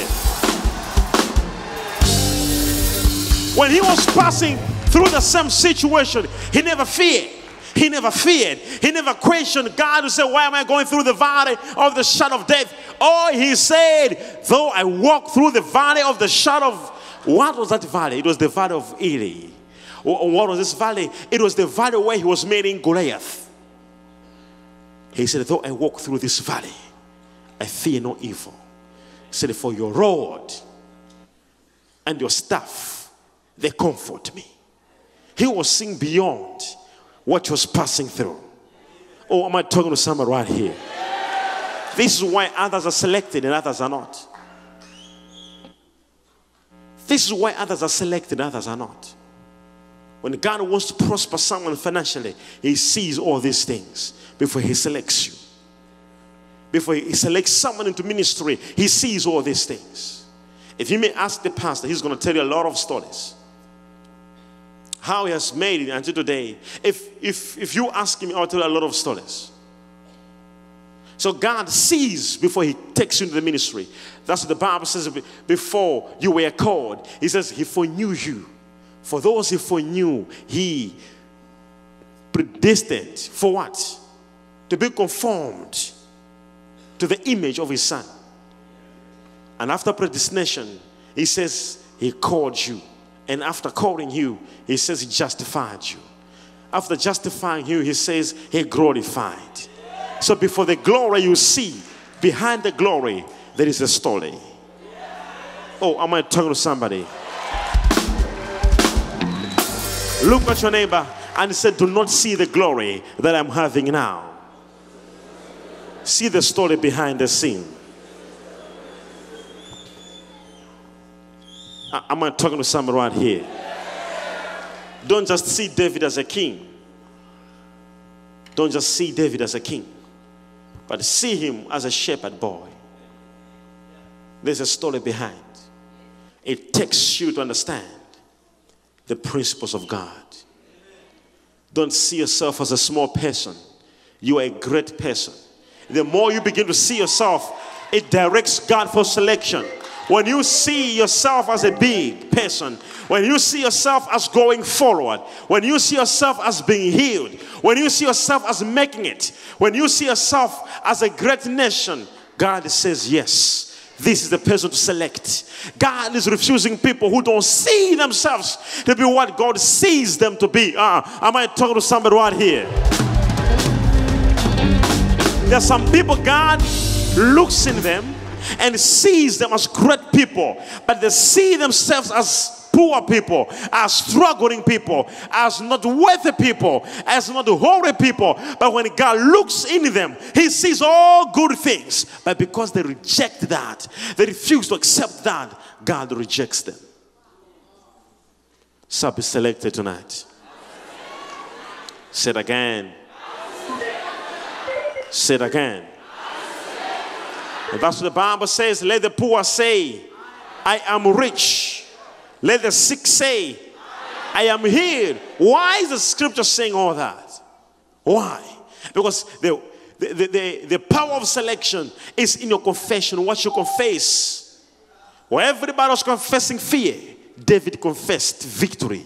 When he was passing through the same situation, he never feared. He never feared. He never questioned God who said, why am I going through the valley of the shadow of death? Oh, he said, though I walk through the valley of the shadow of... What was that valley? It was the valley of Eli. What was this valley? It was the valley where he was meeting Goliath. He said, though I walk through this valley, I fear no evil. He said, for your rod and your staff, they comfort me. He was seeing beyond what was passing through. Oh, am I talking to somebody right here? This is why others are selected and others are not. This is why others are selected and others are not. When God wants to prosper someone financially, he sees all these things before he selects you. Before he selects someone into ministry, he sees all these things. If you may ask the pastor, he's going to tell you a lot of stories. How he has made it until today. If you ask him, I'll tell you a lot of stories. So God sees before he takes you into the ministry. That's what the Bible says. Before you were called, he says he foreknew you. For those he foreknew, he predestined for what? To be conformed to the image of his son. And after predestination, he says he called you. And after calling you, he says he justified you. After justifying you, he says he glorified. So before the glory you see, behind the glory, there is a story. Oh, am I talking to somebody? Look at your neighbor and say, do not see the glory that I'm having now. See the story behind the scene. Am I talking to somebody right here? Don't just see David as a king. Don't just see David as a king, but see him as a shepherd boy. There's a story behind. It takes you to understand the principles of God. Don't see yourself as a small person. You are a great person. The more you begin to see yourself, it directs God for selection. When you see yourself as a big person, when you see yourself as going forward, when you see yourself as being healed, when you see yourself as making it, when you see yourself as a great nation, God says, yes, this is the person to select. God is refusing people who don't see themselves to be what God sees them to be. Am I talking to somebody right here? There are some people God looks in them and sees them as great people, but they see themselves as poor people, as struggling people, as not worthy people, as not holy people. But when God looks in them, he sees all good things. But because they reject that, they refuse to accept that, God rejects them. So be selected tonight. Say it again. Say it again. And that's what the Bible says. Let the poor say, I am rich. Let the sick say, I am healed. Why is the scripture saying all that? Why? Because the power of selection is in your confession. What you confess. Where everybody was confessing fear, David confessed victory.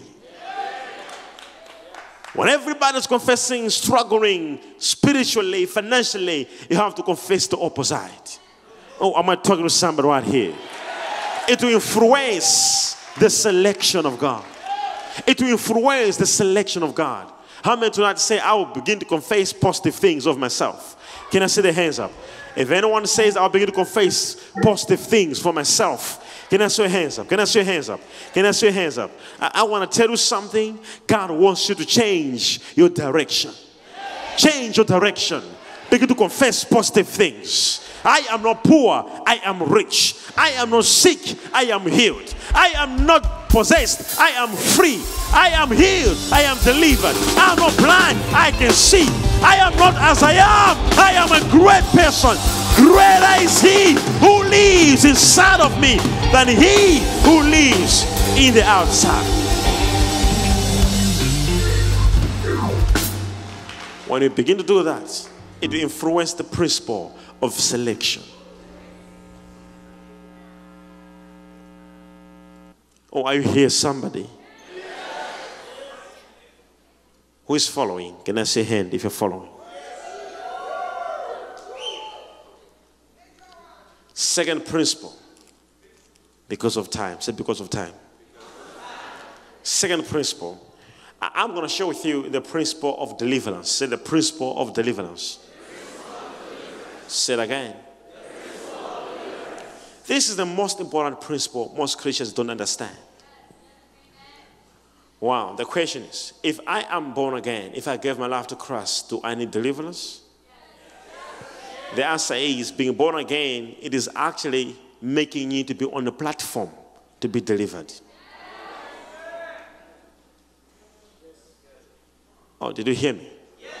When everybody is confessing struggling spiritually, financially, you have to confess the opposite. Oh, am I talking to somebody right here? It will influence the selection of God. It will influence the selection of God. How many tonight say, I will begin to confess positive things of myself? Can I see the hands up? If anyone says, I'll begin to confess positive things for myself, Can I see your hands up? Can I see your hands up? Can I see your hands up? I want to tell you something. God wants you to change your direction. Change your direction. Begin to confess positive things. I am not poor, I am rich. I am not sick, I am healed. I am not possessed, I am free. I am healed, I am delivered. I am not blind, I can see. I am not as I am a great person. Greater is he who lives inside of me than he who lives in the outside. When you begin to do that, it will influence the principle of selection. Oh, are you here, somebody? Who is following? Can I say hand if you're following? Second principle. Because of time. Say because of time. Second principle. I'm going to share with you the principle of deliverance. Say the principle of deliverance. Say it again. This is the most important principle most Christians don't understand. Wow, the question is, if I am born again, if I gave my life to Christ, do I need deliverance? The answer is, being born again, it is actually making you to be on the platform to be delivered. Oh, did you hear me?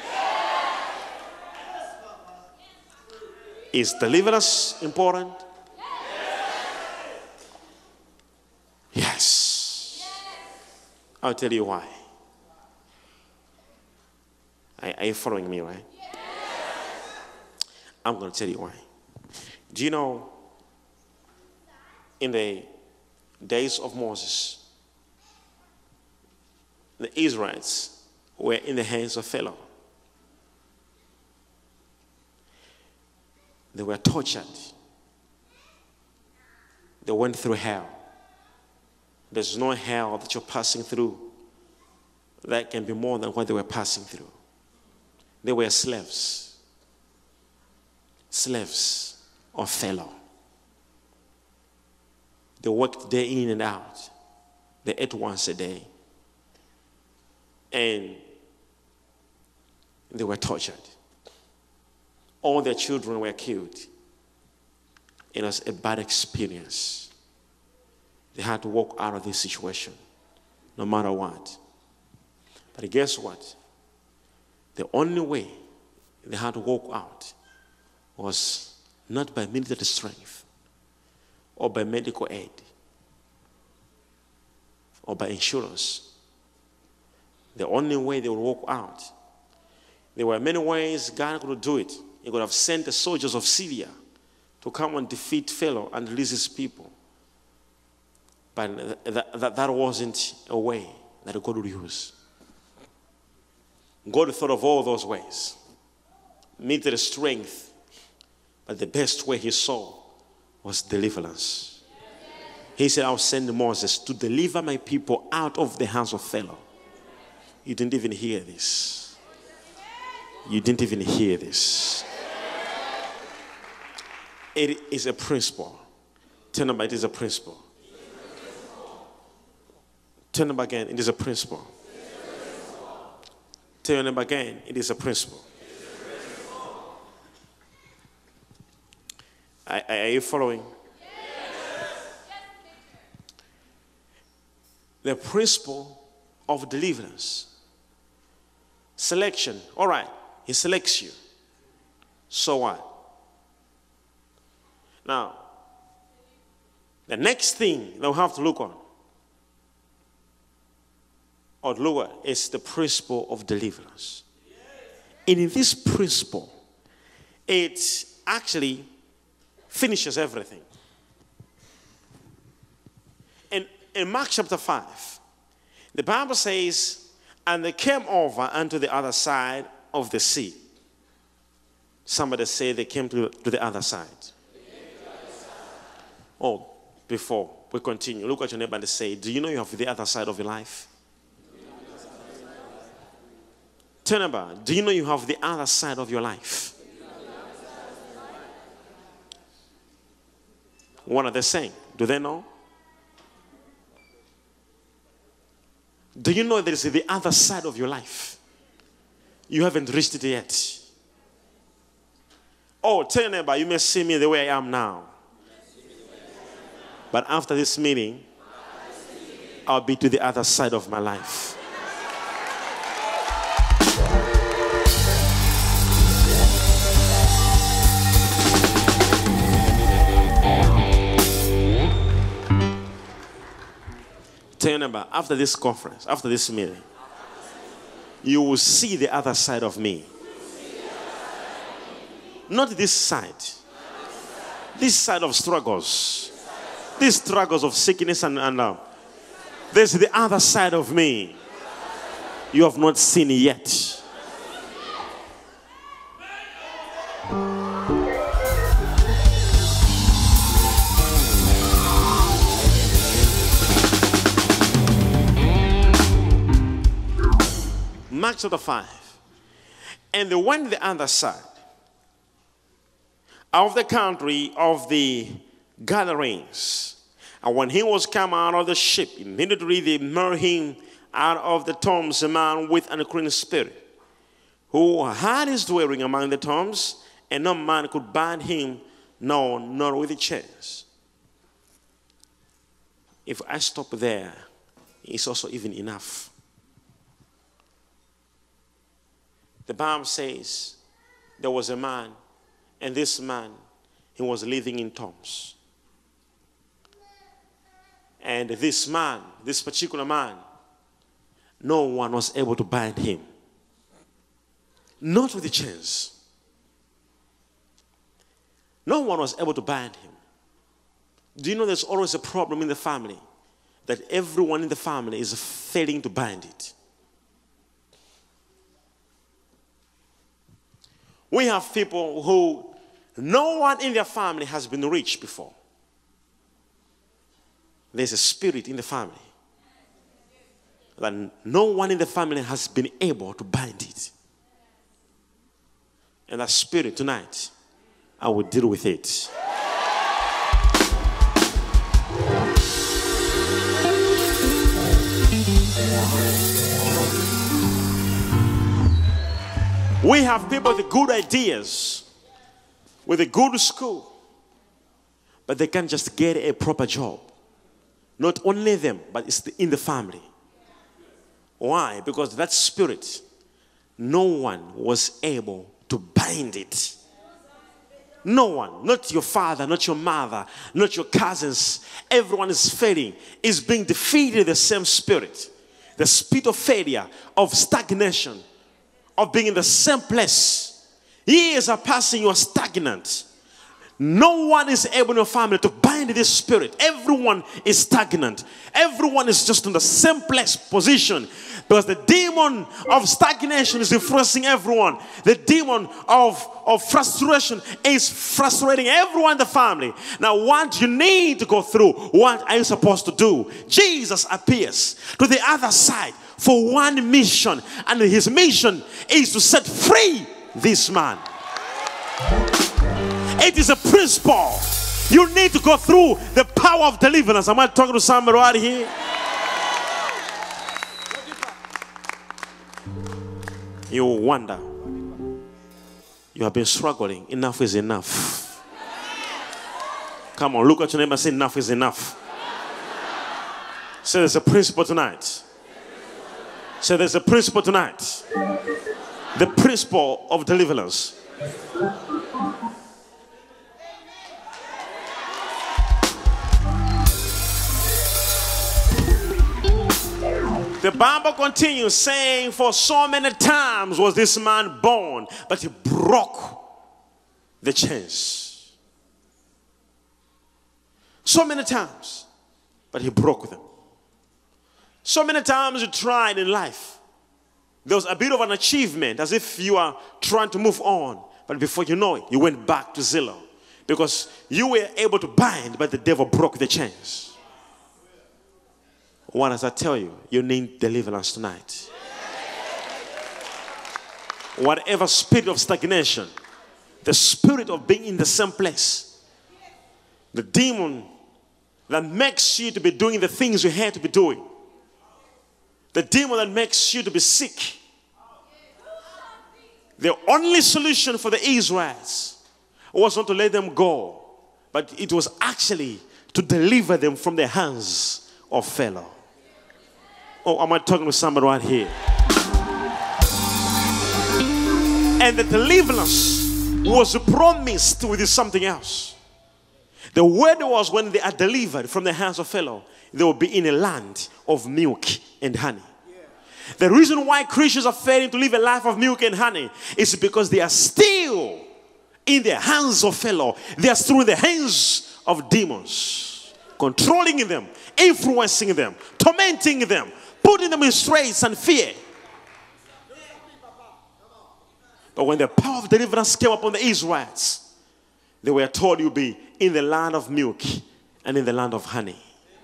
Is deliverance important? Yes. I'll tell you why. Are you following me, right? I'm going to tell you why. Do you know, in the days of Moses, the Israelites were in the hands of Pharaoh. They were tortured. They went through hell. There's no hell that you're passing through that can be more than what they were passing through. They were slaves. Slaves of Pharaoh. They worked day in and out. They ate once a day. And they were tortured. All their children were killed. It was a bad experience. They had to walk out of this situation, no matter what. But guess what? The only way they had to walk out was not by military strength or by medical aid or by insurance. The only way they would walk out. There were many ways God could do it. He could have sent the soldiers of Syria to come and defeat Pharaoh and release his people. But that wasn't a way that God would use. God thought of all those ways. Military strength. But the best way he saw was deliverance. He said, I'll send Moses to deliver my people out of the hands of Pharaoh. You didn't even hear this. You didn't even hear this. It is a principle. Tell them it is a principle. Tell them again, it is a principle. Tell them again, it is a principle. Are you following? The principle of deliverance. Selection. All right, he selects you. So what? Now, the next thing that we have to look on or look at is the principle of deliverance. And in this principle, it actually finishes everything. In Mark chapter 5, the Bible says, and they came over unto the other side of the sea. Somebody say they came to the other side. Oh, before we continue, look at your neighbor and say, do you know you have the other side of your life? Tell your neighbor, do you know you have the other side of your life? What are they saying? Do they know? Do you know there is the other side of your life? You haven't reached it yet. Oh, tell your neighbor, you may see me the way I am now. But after this meeting, I'll be to the other side of my life. Tell your neighbor, after this conference, after this meeting, you will see the other side of me. Not this side. This side of struggles. These struggles of sickness and there's the other side of me. You have not seen it yet. Mark chapter 5. And they went the other side of the country of the Gadarenes. And when he was come out of the ship, immediately they brought him out of the tombs a man with an unclean spirit, who had his dwelling among the tombs, and no man could bind him, no, nor with chains. If I stop there, it's also even enough. The Bible says there was a man, and this man, he was living in tombs. And this man, this particular man, no one was able to bind him. Not with the chains. No one was able to bind him. Do you know there's always a problem in the family? That everyone in the family is failing to bind it. We have people who no one in their family has been rich before. There's a spirit in the family that no one in the family has been able to bind it. And that spirit tonight, I will deal with it. We have people with good ideas, with a good school, but they can't just get a proper job. Not only them, but it's in the family. Why? Because that spirit, no one was able to bind it. No one, not your father, not your mother, not your cousins. Everyone is failing, is being defeated. The same spirit, the spirit of failure, of stagnation, of being in the same place. Years are passing, you are stagnant. No one is able in your family to bind this spirit. Everyone is stagnant. Everyone is just in the same place, position. Because the demon of stagnation is influencing everyone. The demon of frustration is frustrating everyone in the family. Now, what you need to go through, what are you supposed to do? Jesus appears to the other side for one mission. And his mission is to set free this man. It is a principle. You need to go through the power of deliverance. Am I talking to somebody right here? You wonder. You have been struggling. Enough is enough. Come on, look at your neighbor and say enough is enough. Say there's a principle tonight. Say there's a principle tonight. The principle of deliverance. The Bible continues saying, for so many times was this man born, but he broke the chains. So many times, but he broke them. So many times you tried in life. There was a bit of an achievement, as if you are trying to move on. But before you know it, you went back to zero. Because you were able to bind, but the devil broke the chains. What does that tell you? You need deliverance tonight. Whatever spirit of stagnation, the spirit of being in the same place, the demon that makes you to be doing the things you had to be doing, The demon that makes you to be sick. The only solution for the Israelites was not to let them go, but it was actually to deliver them from the hands of Pharaoh. Oh, am I talking to somebody right here? And the deliverance was promised with something else. The word was, when they are delivered from the hands of Pharaoh, they will be in a land of milk and honey. The reason why Christians are failing to live a life of milk and honey is because they are still in the hands of Pharaoh. They are still in the hands of demons, controlling them, influencing them, tormenting them, putting them in straits and fear. But when the power of deliverance came upon the Israelites, they were told, you'll be in the land of milk and in the land of honey.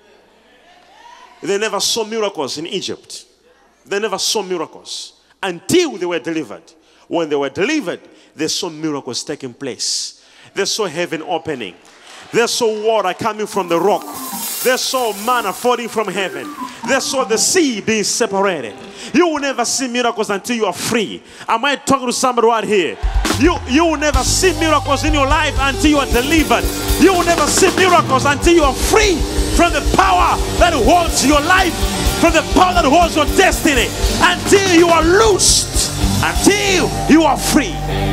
They never saw miracles in Egypt. They never saw miracles until they were delivered. When they were delivered, they saw miracles taking place. They saw heaven opening. They saw water coming from the rock. They saw manna falling from heaven. They saw the sea being separated. You will never see miracles until you are free. Am I talking to somebody right here? You will never see miracles in your life until you are delivered. You will never see miracles until you are free from the power that holds your life, from the power that holds your destiny, until you are loosed, until you are free.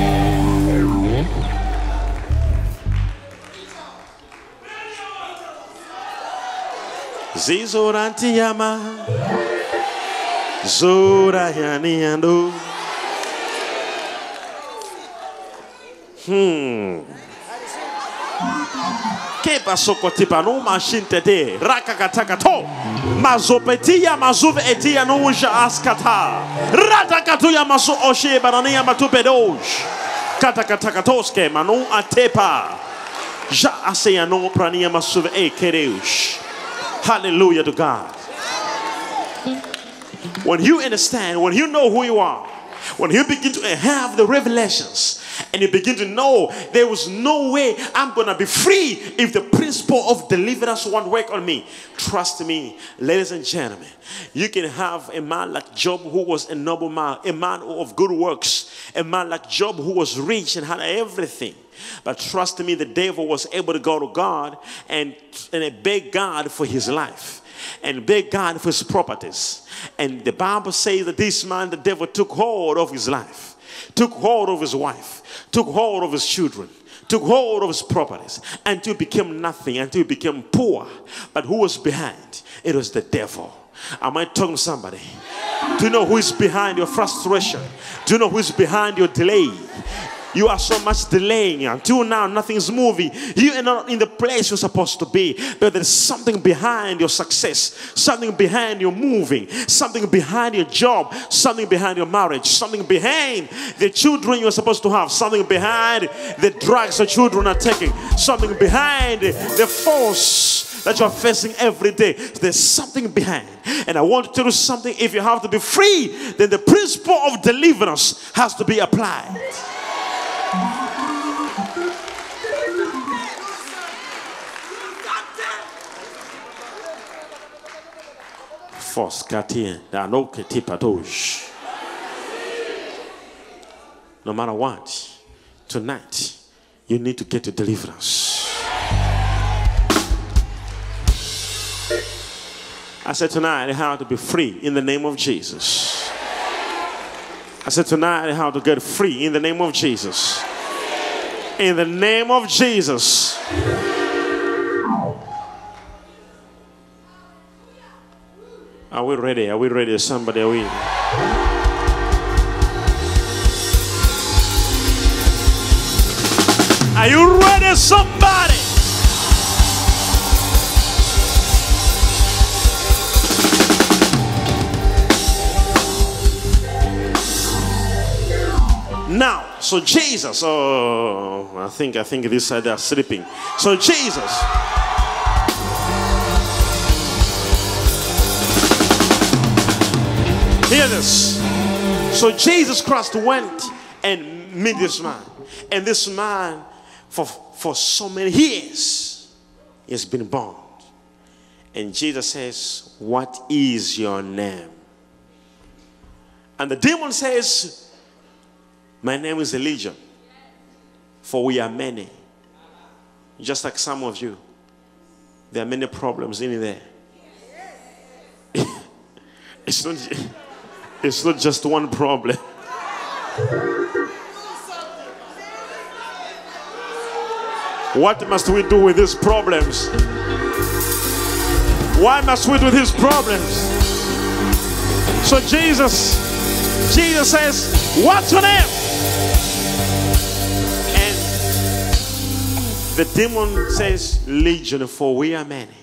Zizoranti yama Zora yani ando. Kepa sokotipa no machine tete rakakataka to mazopetia mazuve etia no uja askata ratakatuya maso oshe banania matupedoj katakataka toske manu atepa ja aseya no prania masuve ekereush. Hallelujah to God. When you understand, when you know who you are, when you begin to have the revelations, and you begin to know there was no way I'm going to be free if the principle of deliverance won't work on me. Trust me, ladies and gentlemen, you can have a man like Job who was a noble man, a man of good works, a man like Job who was rich and had everything. But trust me, the devil was able to go to God and beg God for his life and beg God for his properties. And the Bible says that this man, the devil, took hold of his life, took hold of his wife, took hold of his children, took hold of his properties, until he became nothing, until he became poor. But who was behind? It was the devil. Am I talking to somebody? Do you know who is behind your frustration? Do you know who is behind your delay? You are so much delaying until now nothing's moving. You are not in the place you're supposed to be. But there's something behind your success, something behind your moving, something behind your job, something behind your marriage, something behind the children you're supposed to have, something behind the drugs the children are taking, something behind the force that you're facing every day. There's something behind. And I want to tell you something. If you have to be free, then the principle of deliverance has to be applied. No matter what, tonight you need to get to deliverance. I said tonight I have to be free in the name of Jesus. I said tonight I have to get free in the name of Jesus. In the name of Jesus. Are we ready? Are we ready? Somebody, are we? Are you ready, somebody? Now, so Jesus, oh, I think this side they are sleeping. So Jesus, hear this. So Jesus Christ went and met this man. And this man, for so many years, he has been bound. And Jesus says, what is your name? And the demon says, my name is Elijah, for we are many. Just like some of you, there are many problems in there. It's not just one problem. What must we do with these problems? Why must we do these problems? So Jesus says, what's your name? And the demon says, Legion, for we are many.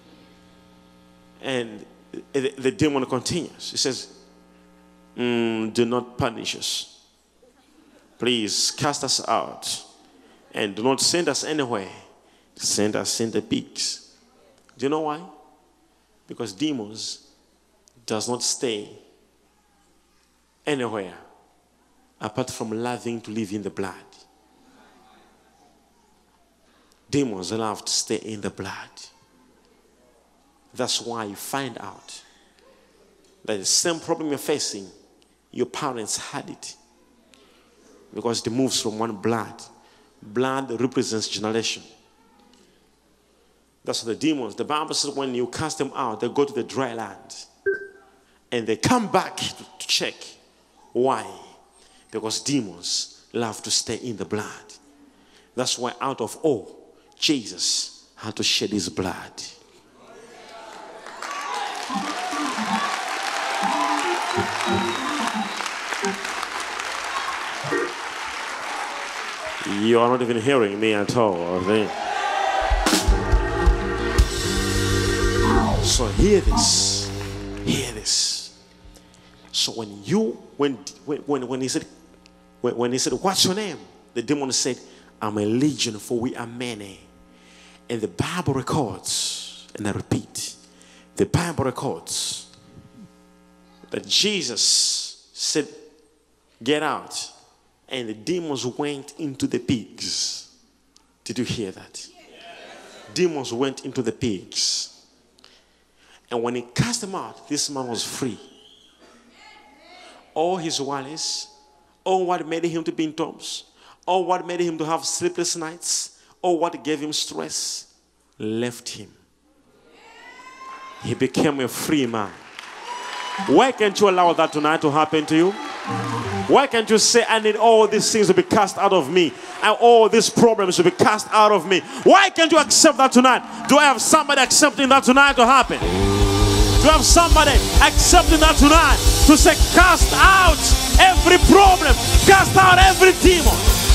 And the demon continues. He says, do not punish us. Please cast us out. And do not send us anywhere. Send us in the pigs. Do you know why? Because demons does not stay anywhere apart from loving to live in the blood. Demons love to stay in the blood. That's why you find out that the same problem you're facing, your parents had it. Because it moves from one blood. Blood represents generation. That's what the demons, the Bible says when you cast them out, they go to the dry land. And they come back to check. Why? Because demons love to stay in the blood. That's why out of all, Jesus had to shed his blood. You are not even hearing me at all, are they? So hear this. Hear this. So when he said, what's your name? The demon said, I'm a legion, for we are many. And the Bible records, and I repeat, the Bible records that Jesus said, get out. And the demons went into the pigs. Did you hear that? Yes. Demons went into the pigs. And when he cast them out, this man was free. All his worries, all what made him to be in tombs, all what made him to have sleepless nights, all what gave him stress, left him. He became a free man. Why can't you allow that tonight to happen to you? Why can't you say, I need all these things to be cast out of me, and all these problems to be cast out of me? Why can't you accept that tonight? Do I have somebody accepting that tonight to happen? Do I have somebody accepting that tonight to say, cast out every problem, cast out every demon?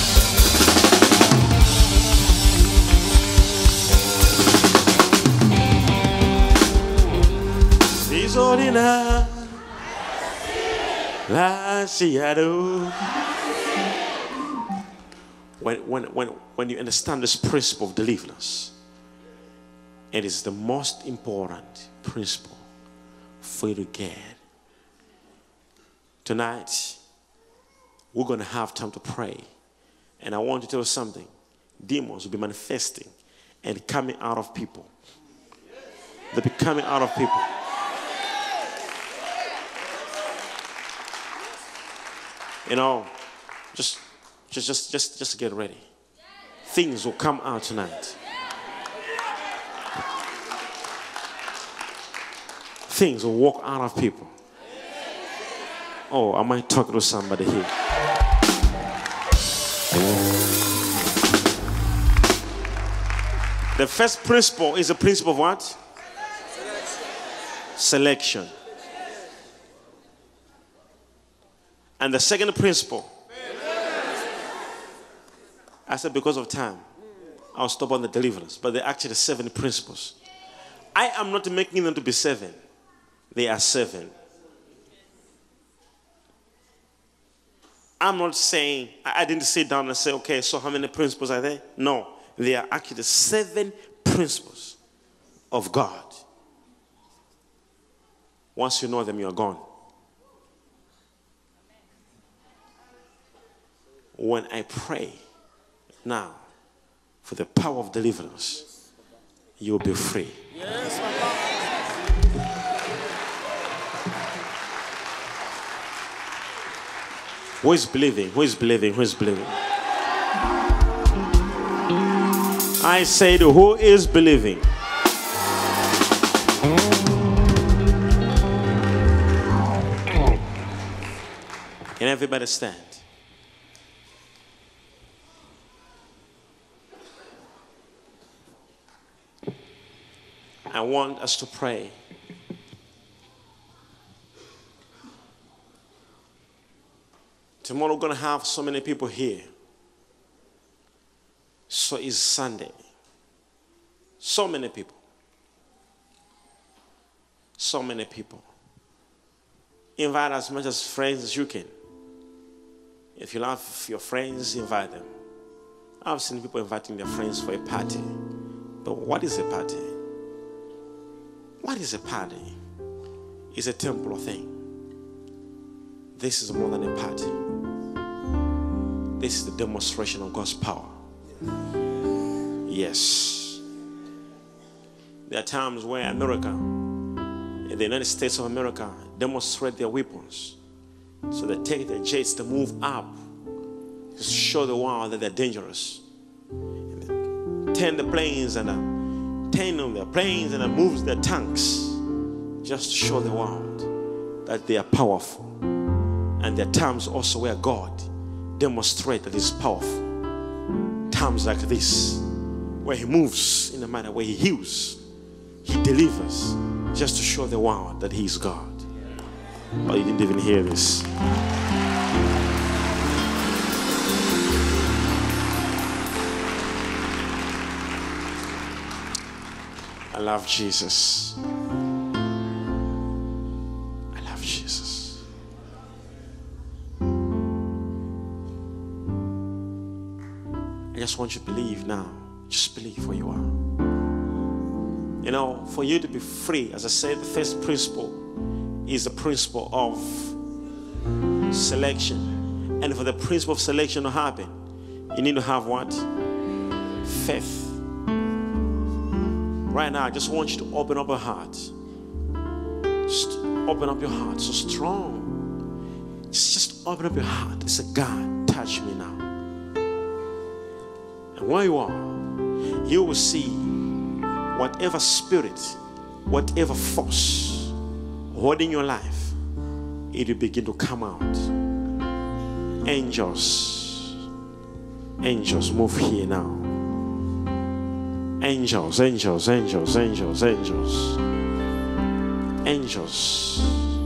When you understand this principle of deliverance, it is the most important principle for you to get. Tonight, we're going to have time to pray. And I want to tell you something. Demons will be manifesting and coming out of people. They'll be coming out of people. You know, just get ready. Things will come out tonight. Things will walk out of people. Oh, I might talk to somebody here. The first principle is a principle of what? Selection. And the second principle, I said because of time, I'll stop on the deliverance. But they're actually 7 principles. I am not making them to be 7. They are 7. I'm not saying, I didn't sit down and say, okay, so how many principles are there? No, they are actually 7 principles of God. Once you know them, you're gone. When I pray now for the power of deliverance, you'll be free. Yes, my God. Who is believing? Who is believing? Who is believing? I said, who is believing? Can everybody stand? I want us to pray. Tomorrow we're going to have so many people here. So it's Sunday. So many people. So many people. Invite as much as friends as you can. If you love your friends, invite them. I've seen people inviting their friends for a party. But what is a party? What is a party? It's a temporal thing. This is more than a party. This is the demonstration of God's power. Yes. There are times where America, in the United States of America, demonstrate their weapons. So they take their jets to move up to show the world that they're dangerous. And they turn the planes and turn on their planes and moves their tanks just to show the world that they are powerful. And there are times also where God demonstrates that He's powerful. Times like this, where He moves in a manner where He heals, He delivers, just to show the world that He is God. Oh, you didn't even hear this. I love Jesus. I love Jesus. I just want you to believe now. Just believe where you are. You know, for you to be free, as I said, the first principle is the principle of selection. And for the principle of selection to happen, you need to have what? Faith. Right now, I just want you to open up your heart. Just open up your heart so strong. Just open up your heart and say, God, touch me now. And where you are, you will see whatever spirit, whatever force holding your life, it will begin to come out. Angels, angels, move here now. Angels, angels, angels, angels, angels, angels,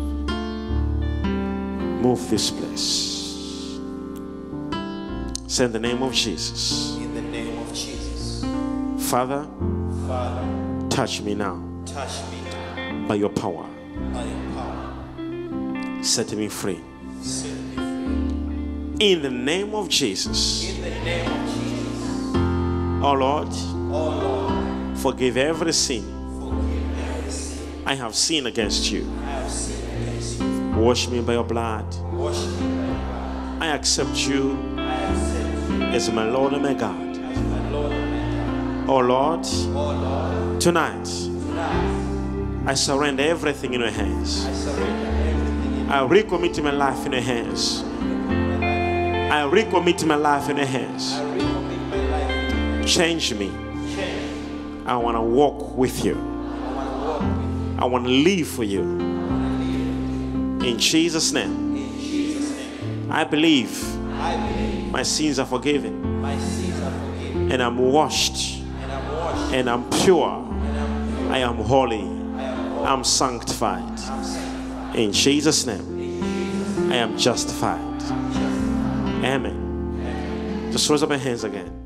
move this place. Say in the name of Jesus. In the name of Jesus. Father, Father, touch me now. touch me now By your power. by your power. Set me free. Set me free. In the name of Jesus. In the name of Jesus. Oh Lord, Oh Lord, forgive every sin forgive every sin I have sinned against you. I have sinned against you. Wash me by your blood. Wash me by your blood. I accept you I accept you as my Lord and my God. as my Lord and my God. Oh Lord, Oh Lord, tonight tonight I surrender everything in your hands. I surrender everything in I recommit my life in your hands. my life. I recommit my life in your hands. I recommit my life. Change me. Change. I want to walk with you. I want to walk with you. I want to live for you. I want to live In Jesus' name, in Jesus' name. I believe I believe my sins are forgiven my sins are forgiven and I'm washed and I'm washed and I'm pure. and I'm pure. I am holy. I am holy. I'm sanctified. I'm sanctified. In Jesus' name, In Jesus' name. I am justified. I'm justified. Amen. Just raise up your hands again.